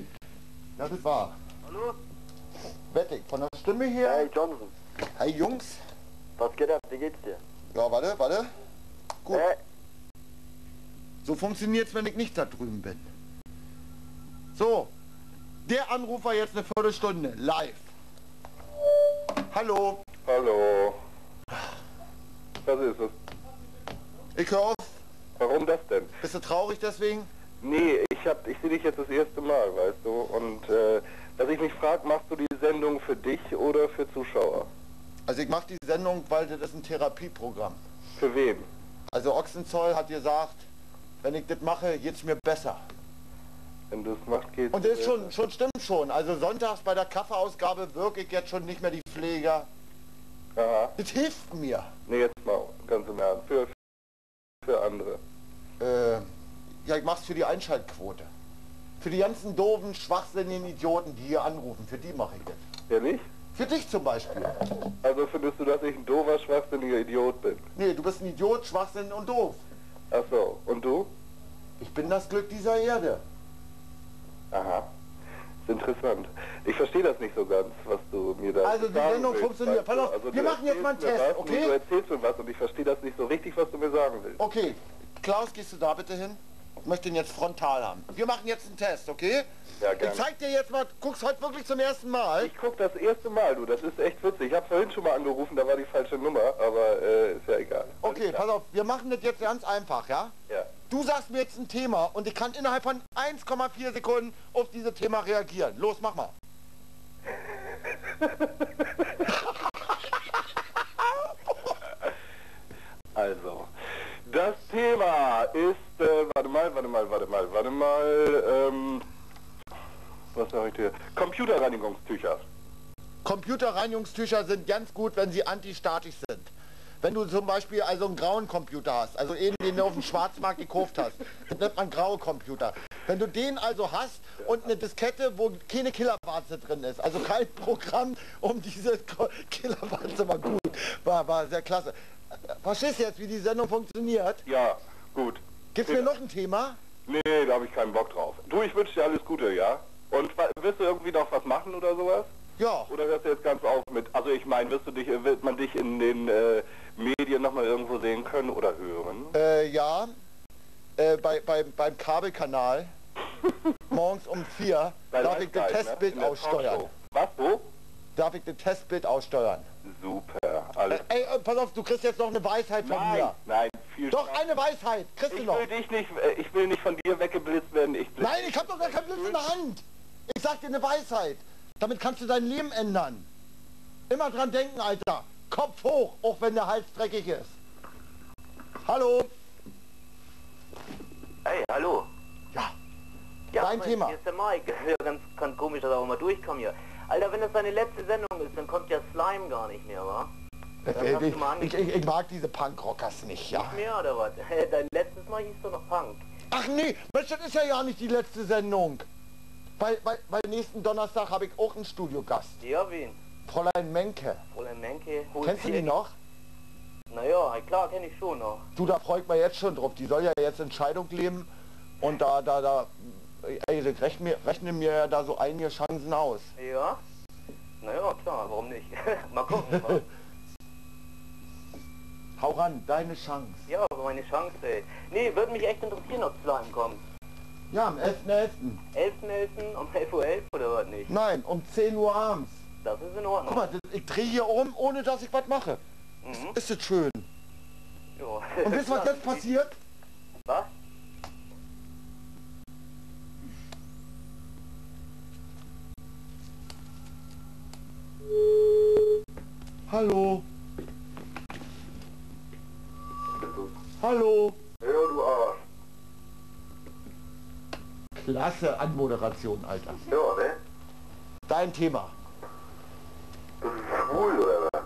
Das ist wahr. Hallo? Wettig, von der Stimme her. Hey Johnson, Hey Jungs. was geht ab? Wie geht's dir? Ja, warte. Gut. Hey. So funktioniert's, wenn ich nicht da drüben bin. So. Der Anrufer jetzt eine Viertelstunde. Live. Hallo. Hallo. Was ist es? Ich höre auf. Warum das denn? Bist du traurig deswegen? Nee, ich sehe dich jetzt das erste Mal, weißt du. Und dass ich mich frage, machst du die Sendung für dich oder für Zuschauer? Also ich mache die Sendung, weil das ist ein Therapieprogramm. Für wen? Also Ochsenzoll hat gesagt, wenn ich das mache, geht's mir besser. Wenn du es machst, geht's Und das ist dir schon stimmt schon. Also sonntags bei der Kaffeeausgabe wirke ich jetzt schon nicht mehr die Pfleger. besser. Aha. Das hilft mir. Nee, jetzt mal ganz im Ernst. Für andere. Ja, ich mach's für die Einschaltquote. Für die ganzen doofen, schwachsinnigen Idioten, die hier anrufen, für die mache ich das. Ehrlich? Für dich zum Beispiel. Also findest du, dass ich ein doofer, schwachsinniger Idiot bin? Nee, du bist ein Idiot, schwachsinnig und doof. Ach so. Und du? Ich bin das Glück dieser Erde. Aha. Ist interessant. Ich verstehe das nicht so ganz, was du mir da Also die sagen Sendung willst, funktioniert. weißt du? Pass auf, Also wir du machen jetzt mal einen erzählst mir Test, was, okay? Du erzählst mir was und ich verstehe das nicht so richtig, was du mir sagen willst. Okay, Klaus, gehst du da bitte hin? Ich möchte ihn jetzt frontal haben. Wir machen jetzt einen Test, okay? Ja, gerne. Ich zeig dir jetzt mal, guckst heute wirklich zum ersten Mal. Ich guck das erste Mal, du, das ist echt witzig. Ich habe vorhin schon mal angerufen, da war die falsche Nummer, aber ist ja egal. Okay, pass auf, wir machen das jetzt ganz einfach, ja? Ja. Du sagst mir jetzt ein Thema und ich kann innerhalb von 1,4 Sekunden auf dieses Thema reagieren. Los, mach mal. Also, das Thema ist, warte mal, was sag ich dir? Computerreinigungstücher. Computerreinigungstücher sind ganz gut, wenn sie antistatisch sind. Wenn du zum Beispiel also einen grauen Computer hast, also eben den du auf dem Schwarzmarkt gekauft hast, das nennt man graue Computer. Wenn du den also hast und eine Diskette, wo keine Killerwarze drin ist, also kein Programm, um diese Killerwarze war gut, war sehr klasse. Verstehst du jetzt, wie die Sendung funktioniert? Ja, gut. Gibt's mir noch ein Thema? Nee, da habe ich keinen Bock drauf. Du, ich wünsche dir alles Gute, ja? Und wirst du irgendwie noch was machen oder sowas? Ja. Oder hörst du jetzt ganz auf mit, also ich meine, wird man dich in den Medien nochmal irgendwo sehen können oder hören? Ja. Beim Kabelkanal. Morgens um 4 darf ich das Testbild aussteuern. Was, wo? Darf ich das Testbild aussteuern? Super, alles. Ey, pass auf, du kriegst jetzt noch eine Weisheit von mir. Nein, viel Doch, Spaß. eine Weisheit, kriegst du noch. Ich will nicht von dir weggeblitzt werden. Nein, ich hab doch gar keinen Blitz in der Hand. Ich sag dir eine Weisheit. Damit kannst du dein Leben ändern. Immer dran denken, Alter. Kopf hoch, auch wenn der Hals dreckig ist. Hallo. Hey, hallo. Ja. Ja, Dein Thema. Hier ist der Mike. Das ist ja ganz komisch, dass er auch mal durchkommt hier. Alter, wenn das deine letzte Sendung ist, dann kommt ja Slime gar nicht mehr, wa? Ich mag diese Punkrockers nicht, ja. Nicht mehr, oder was? Dein letztes Mal hieß doch noch Punk. Ach nee, Mensch, das ist ja nicht die letzte Sendung. Weil nächsten Donnerstag habe ich auch einen Studiogast. Ja, wen? Fräulein Menke. Fräulein Menke? Kennst du die noch? Naja, klar, kenne ich schon noch. Du, da freut man jetzt schon drauf. Die soll ja jetzt Entscheidung leben. Und ey, rechne mir ja da so einige Chancen aus. Ja? Naja, klar, warum nicht? Mal gucken, mal. Hau ran, deine Chance. Ja, aber meine Chance, ey. Nee, würde mich echt interessieren, ob Slime kommt. Ja, am 11.11. 11.11. um 11.11 Uhr oder was nicht? Nein, um 10 Uhr abends. Das ist in Ordnung. Guck mal, ich drehe hier um, ohne dass ich was mache. Ist das schön. Jo. Und wisst ihr, was jetzt passiert? Was? Hallo. Hallo. Ja, du Arsch. Klasse Anmoderation, Alter. Ja, ne? Dein Thema. Du bist schwul, oder was?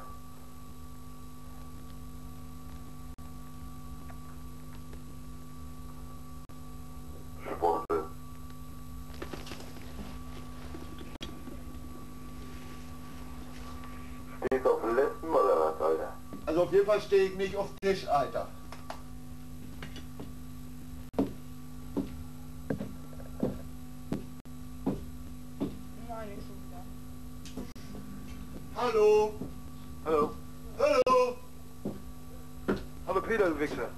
Sportel. Stehst du auf dem letzten oder was, Alter? Also auf jeden Fall stehe ich nicht auf Tisch, Alter. Hallo. Hallo. Hallo. Hallo Peter, du Wichser.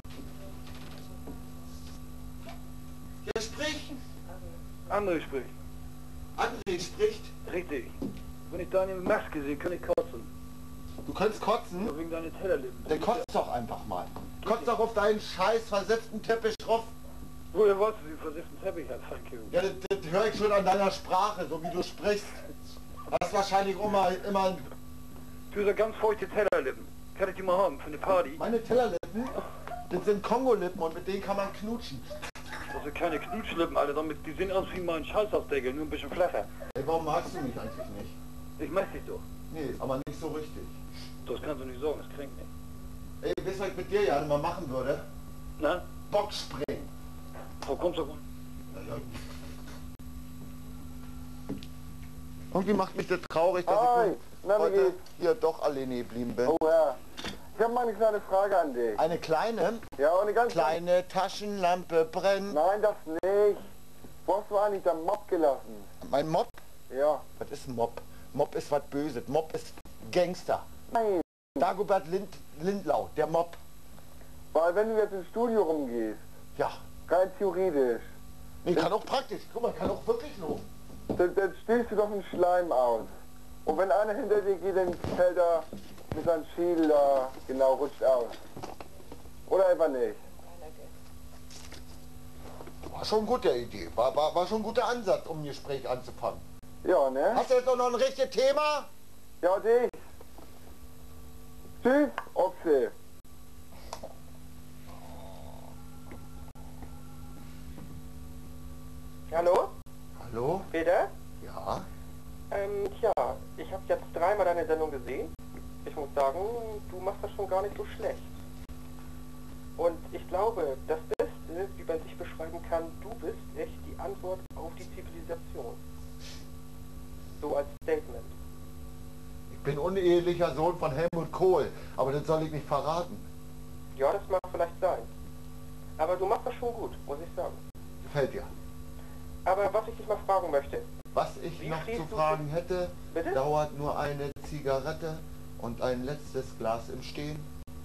Wer spricht? André spricht. André spricht? Richtig. Wenn ich deine Maske sehe, kann ich kotzen. Du kannst kotzen? Ja, wegen deiner Tellerlippen. Dann kotz doch einfach mal. Kotz doch auf deinen scheiß versifften Teppich drauf. Woher wolltest du, wie versifften Teppich hat, thank you. Ja, das höre ich schon an deiner Sprache, so wie du sprichst. Hast wahrscheinlich immer ein... Du hast ja ganz feuchte Tellerlippen. Kann ich die mal haben für eine Party? Meine Tellerlippen? Das sind Kongolippen und mit denen kann man knutschen. Das sind keine Kniepschlippen, Alter. Die sehen aus wie mein Scheißhausdeckel, nur ein bisschen flacher. Ey, warum magst du mich eigentlich nicht? Ich mag dich doch. Nee, aber nicht so richtig. Das kannst du nicht sagen, das kränkt mich. Ey, weißt du, was ich mit dir ja mal machen würde? Na? Boxspringen. Wo kommst du? Irgendwie macht mich das traurig, dass ich heute hier doch alleine geblieben bin. Oh ja. Ich habe mal eine kleine Frage an dich. Eine kleine? Ja, und eine ganz kleine Taschenlampe brennt. Nein, das nicht. Wo hast du eigentlich deinen Mob gelassen? Mein Mob? Ja. Was ist ein Mob? Mob ist was Böses. Mob ist Gangster. Nein. Dagobert Lindlau, der Mob. Weil wenn du jetzt ins Studio rumgehst, ja, rein theoretisch. Nee, kann auch praktisch. Guck mal, kann auch wirklich los. Dann stehst du doch einen Schleim aus. Und wenn einer hinter dir geht, dann fällt er mit seinem Schädel da genau rutscht aus. Oder einfach nicht. War schon eine gute Idee. War schon ein guter Ansatz, um ein Gespräch anzufangen. Ja, ne? Hast du jetzt auch noch ein richtiges Thema? Ja, dich. Tschüss, Ochse. Hallo? Hallo? Peter? Ja? Tja, ich habe jetzt dreimal deine Sendung gesehen. Ich muss sagen, du machst das schon gar nicht so schlecht. Und ich glaube, das Beste, wie man sich beschreiben kann, du bist echt die Antwort auf die Zivilisation. So als Statement. Ich bin unehelicher Sohn von Helmut Kohl, aber das soll ich nicht verraten. Ja, das mag vielleicht sein. Aber du machst das schon gut, muss ich sagen. Gefällt dir. Aber was ich dich mal fragen möchte. Was ich noch zu fragen hätte, dauert nur eine Zigarette und ein letztes Glas im Stehen.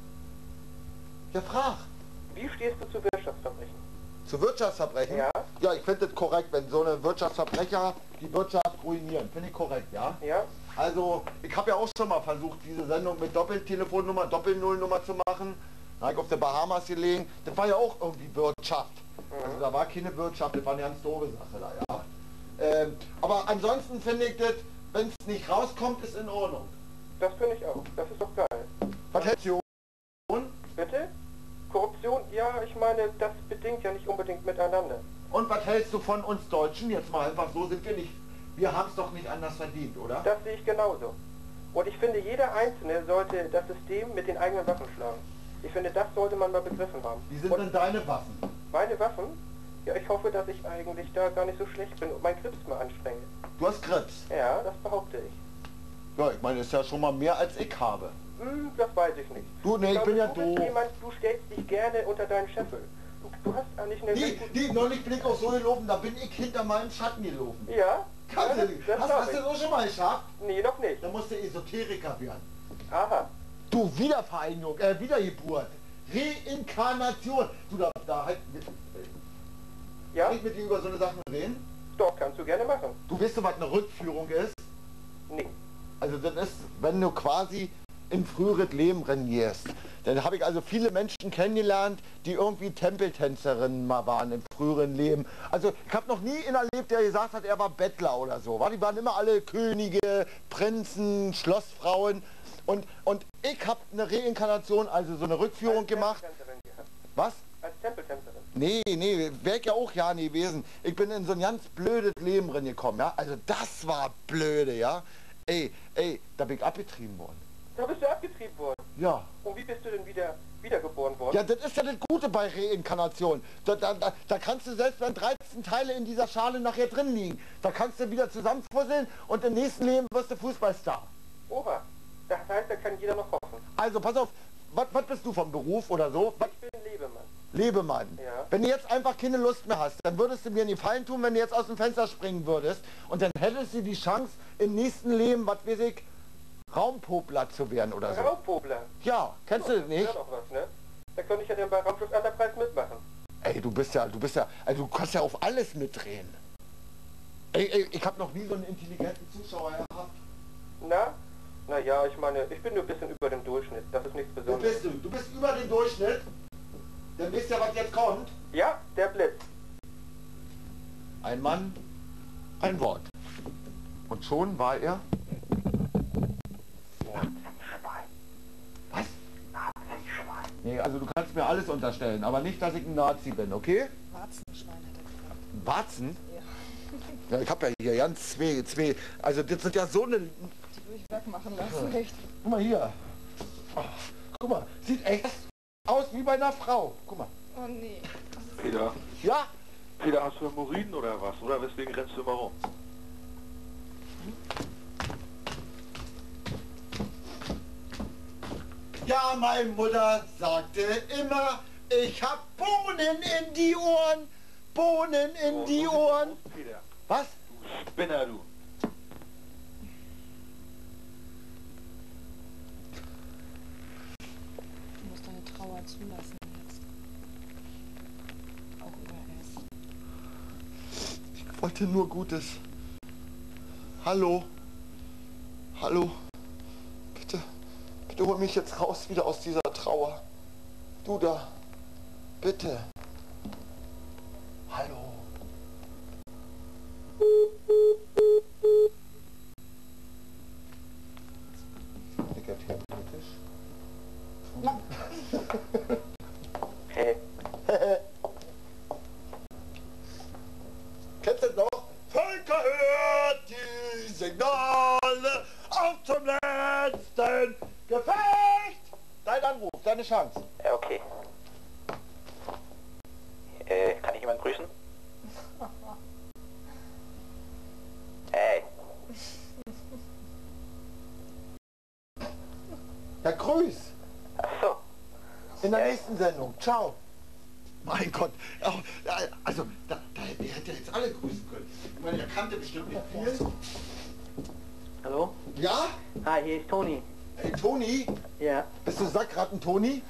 Ja, frag. Wie stehst du zu Wirtschaftsverbrechen? Zu Wirtschaftsverbrechen? Ja. Ja, ich finde es korrekt, wenn so eine Wirtschaftsverbrecher die Wirtschaft ruinieren. Finde ich korrekt, ja? Ja. Also, ich habe ja auch schon mal versucht, diese Sendung mit Doppeltelefonnummer, Doppelnullnummer zu machen. Da habe ich auf der Bahamas gelegen. Das war ja auch irgendwie Wirtschaft. Also da war keine Wirtschaft, das war eine ganz doofe Sache da, ja. Aber ansonsten finde ich das, wenn es nicht rauskommt, ist in Ordnung. Das finde ich auch. Das ist doch geil. Was hältst du? Bitte? Korruption? Ja, ich meine, das bedingt ja nicht unbedingt miteinander. Und was hältst du von uns Deutschen? Jetzt mal einfach so sind wir nicht. Wir haben es doch nicht anders verdient, oder? Das sehe ich genauso. Und ich finde, jeder Einzelne sollte das System mit den eigenen Waffen schlagen. Ich finde, das sollte man mal begriffen haben. Wie sind denn deine Waffen? Meine Waffen? Ja, ich hoffe, dass ich eigentlich da gar nicht so schlecht bin und meinen Krebs mal anstrenge. Du hast Krebs? Ja, das behaupte ich. Ja, ich meine, das ist ja schon mal mehr als ich habe. Das weiß ich nicht. Du, nee, ich bin ja du doof. bist jemand, du stellst dich gerne unter deinen Scheffel. Du hast eigentlich eine... Neulich bin ich auch so gelaufen, da bin ich hinter meinem Schatten gelaufen. Ja? Kannst du nicht. Hast du das auch schon mal geschafft? Nee, noch nicht. Da musst du Esoteriker werden. Aha. Du, Wiedervereinigung, Wiedergeburt, Reinkarnation. Du, da halt... Ja? Kann ich mit dir über so eine Sachen reden? Doch, kannst du gerne machen. Du weißt, was eine Rückführung ist? Nee. Also das ist, wenn du quasi in früheres Leben rennierst. Dann habe ich also viele Menschen kennengelernt, die irgendwie Tempeltänzerinnen mal waren im früheren Leben. Also ich habe noch nie einen erlebt, der gesagt hat, er war Bettler oder so. Die waren immer alle Könige, Prinzen, Schlossfrauen. Und ich habe eine Reinkarnation, also so eine Rückführung gemacht. Was? Als Tempeltänzerin? Nee, wäre ich ja auch ja nie gewesen. Ich bin in so ein ganz blödes Leben reingekommen, ja. Also das war blöde, ja. Ey, da bin ich abgetrieben worden. Da bist du abgetrieben worden? Ja. Und wie bist du denn wiedergeboren worden? Ja, das ist ja das Gute bei Reinkarnation. Da kannst du selbst, wenn 13 Teile in dieser Schale nachher drin liegen, da kannst du wieder zusammenfusseln und im nächsten Leben wirst du Fußballstar. Oha, das heißt, da kann jeder noch hoffen. Also pass auf, was bist du vom Beruf oder so? Ich bin Lebemann. Lebemann. Ja. Wenn du jetzt einfach keine Lust mehr hast, dann würdest du mir einen Gefallen tun, wenn du jetzt aus dem Fenster springen würdest und dann hättest du die Chance, im nächsten Leben, was weiß ich, Raumpopler zu werden oder so. Raumpopler? Ja, kennst du das nicht? Ja, doch was, ne? Da könnte ich ja dann bei Raumschiff Enterprise mitmachen. Ey, du kannst ja auf alles mitdrehen. Ey, ich habe noch nie so einen intelligenten Zuschauer gehabt. Na ja, ich meine, ich bin nur ein bisschen über dem Durchschnitt. Das ist nichts Besonderes. Du bist über dem Durchschnitt? Dann wisst ihr, was jetzt kommt? Ja, der Blitz. Ein Mann, ein Wort. Und schon war er... Was? Nazi-Schwein. Nee, also du kannst mir alles unterstellen, aber nicht, dass ich ein Nazi bin, okay? Warzenschwein hat er gesagt. Warzen? Ja. Ja, ich habe ja hier ganz zwei, also das sind ja so eine... Die würde ich wegmachen lassen, echt. Guck mal hier. Oh, guck mal, sieht echt aus wie bei einer Frau. Guck mal. Oh nee. Peter. Ja? Peter, hast du Hämorrhoiden oder was? Oder weswegen rennst du immer rum? Ja, meine Mutter sagte immer, ich hab Bohnen in die Ohren. Bohnen in die Ohren. Peter. Was? Du Spinner, du. Du musst deine Trauer zulassen jetzt. Auch über es. Ich wollte nur Gutes. Hallo? Hallo? Bitte hol mich jetzt raus wieder aus dieser Trauer. Du da. Bitte. Hallo? Hey. Kennst du das noch? Völker hört die Signale auf zum letzten Gefecht! Dein Anruf, deine Chance. Ja, okay. Kann ich jemanden grüßen? Hey. Ja, grüß. Ach so. In der nächsten Sendung. Ciao. Mein Gott. Also, der hätte jetzt alle grüßen können. Ich meine, er kannte bestimmt nicht viel. Hallo? Ja? Hi, hier ist Toni. Hey, Toni? Ja. Bist du Sackratten, Toni?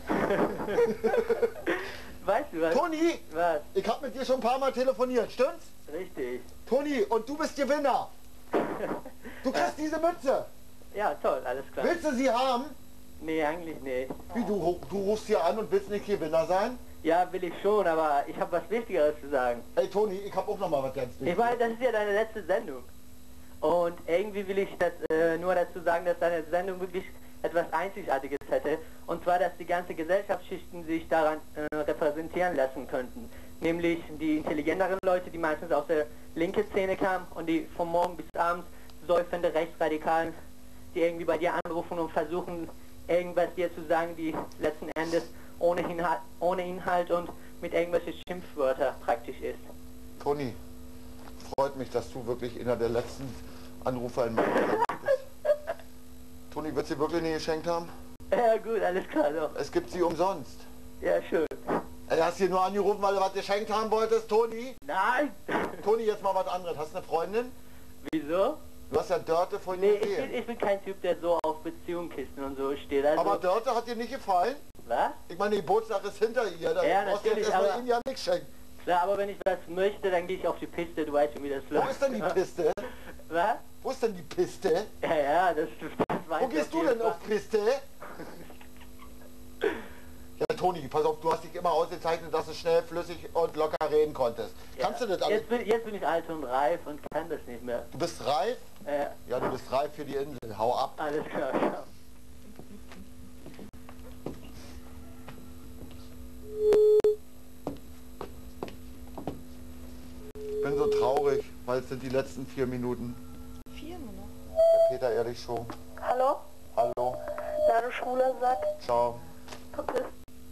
Weißt du was? Toni? Was? Ich habe mit dir schon ein paar Mal telefoniert, stimmt's? Richtig. Toni, und du bist Gewinner. Du kriegst diese Mütze. Ja, toll, alles klar. Willst du sie haben? Nee, eigentlich nicht. Wie, du rufst hier an und willst nicht Gewinner sein? Ja, will ich schon, aber ich habe was Wichtigeres zu sagen. Hey Toni, ich habe auch noch mal was ganz Wichtiges. Ich meine, das ist ja deine letzte Sendung. Und irgendwie will ich das, nur dazu sagen, dass deine Sendung wirklich etwas Einzigartiges hätte. Und zwar, dass die ganze Gesellschaftsschichten sich daran repräsentieren lassen könnten. Nämlich die intelligenteren Leute, die meistens aus der linken Szene kamen und die von morgen bis abends säufende Rechtsradikalen, die irgendwie bei dir anrufen und versuchen, irgendwas dir zu sagen, die letzten Endes ohne Inhalt und mit irgendwelchen Schimpfwörtern praktisch ist. Toni, freut mich, dass du wirklich einer der letzten Anrufer in meinem Leben bist. Toni, wird sie wirklich nicht geschenkt haben? Ja gut, alles klar, doch. Es gibt sie umsonst. Ja, schön. Du hast hier nur angerufen, weil du was geschenkt haben wolltest, Toni? Nein! Toni, jetzt mal was anderes. Hast du eine Freundin? Wieso? Du hast ja Dörte vorhin Nee, gesehen. ich bin kein Typ, der so auf Beziehungskisten und so steht. Also, Aber Dörte hat dir nicht gefallen? was? Ich meine, die Geburtstag ist hinter ihr. Da Ja, brauchst du jetzt natürlich, erstmal aber- ihm ja nichts schenken. Klar, aber wenn ich was möchte, dann gehe ich auf die Piste, du weißt schon, wie das läuft. Wo ist denn die Piste? Was? Wo ist denn die Piste? Ja, das weiß Wo ich gehst du jeden denn Fall. auf Piste? Ja, Toni, pass auf, du hast dich immer ausgezeichnet, dass du schnell, flüssig und locker reden konntest. Ja. Kannst du das alles? Jetzt bin ich alt und reif und kann das nicht mehr. Du bist reif? Ja, du bist reif für die Insel. Hau ab. Alles klar, ja. Ich bin so traurig, weil es sind die letzten 4 Minuten. 4 nur noch. Der Peter Ehrlich Show. Hallo? Hallo. Na, du schwuler Sack. Ciao. Verpiss.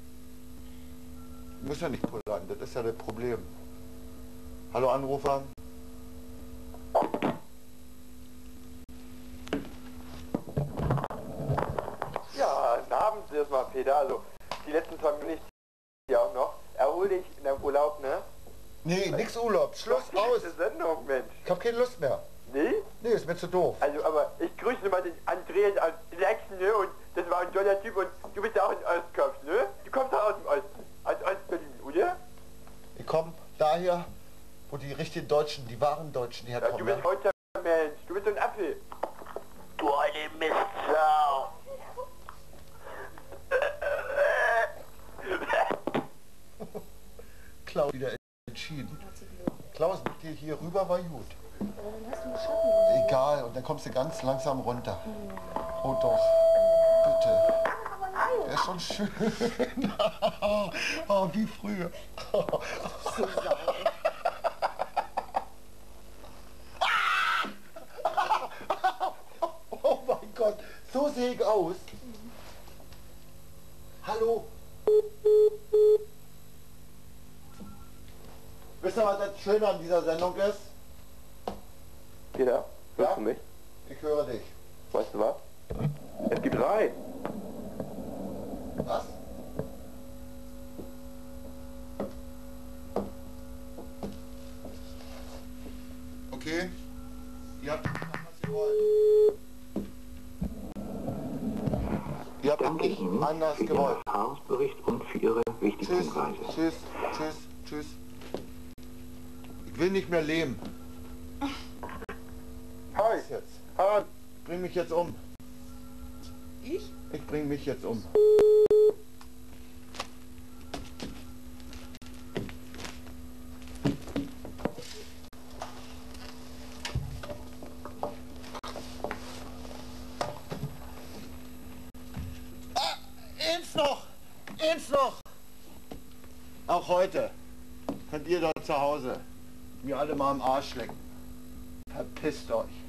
Du musst ja nicht pullern, das ist ja das Problem. Hallo Anrufer. Ja, guten Abend erstmal, Peter. Also, die letzten 2 Minuten ja auch noch. Erhol dich in deinem Urlaub, ne? Nee, nix Urlaub. Schluss aus. Sendung, Mensch. Ich hab keine Lust mehr. Nee? Nee. Nee, ist mir zu doof. Also, aber ich grüße mal den Andreas aus Sachsen, ne? Und das war ein toller Typ und du bist ja auch ein Ostkopf, ne? Du kommst doch aus dem Osten, aus Ostberlin, oder? Ich komme daher, wo die richtigen Deutschen, die wahren Deutschen Ja, herkommen. du bist heute Mensch, du bist so ein Apfel. Du eine Mistsau. Klaus wieder entschieden. Klaus, mit dir hier rüber war gut. Dann hast du einen Schatten. Egal, und dann kommst du ganz langsam runter. Oh doch, bitte. Der ist schon schön. Oh, wie früher. Oh mein Gott, so sehe ich aus. Hallo? Wisst ihr, was das Schöne an dieser Sendung ist? Peter, hörst Ja? du mich? Ich höre dich. Weißt du was? Es gibt drei. Was? Okay. Ihr habt gemacht, was ihr wollt. Ihr habt nicht anders gewollt. Erfahrungsbericht und für Ihre wichtigen Tschüss, Hinweise. tschüss, tschüss, tschüss. Ich will nicht mehr leben. Hi. Was jetzt? Hans. Ich bring mich jetzt um. Ich? Ich bring mich jetzt um. Eins noch! Auch heute könnt ihr dort zu Hause mir alle mal am Arsch lecken. Verpisst euch.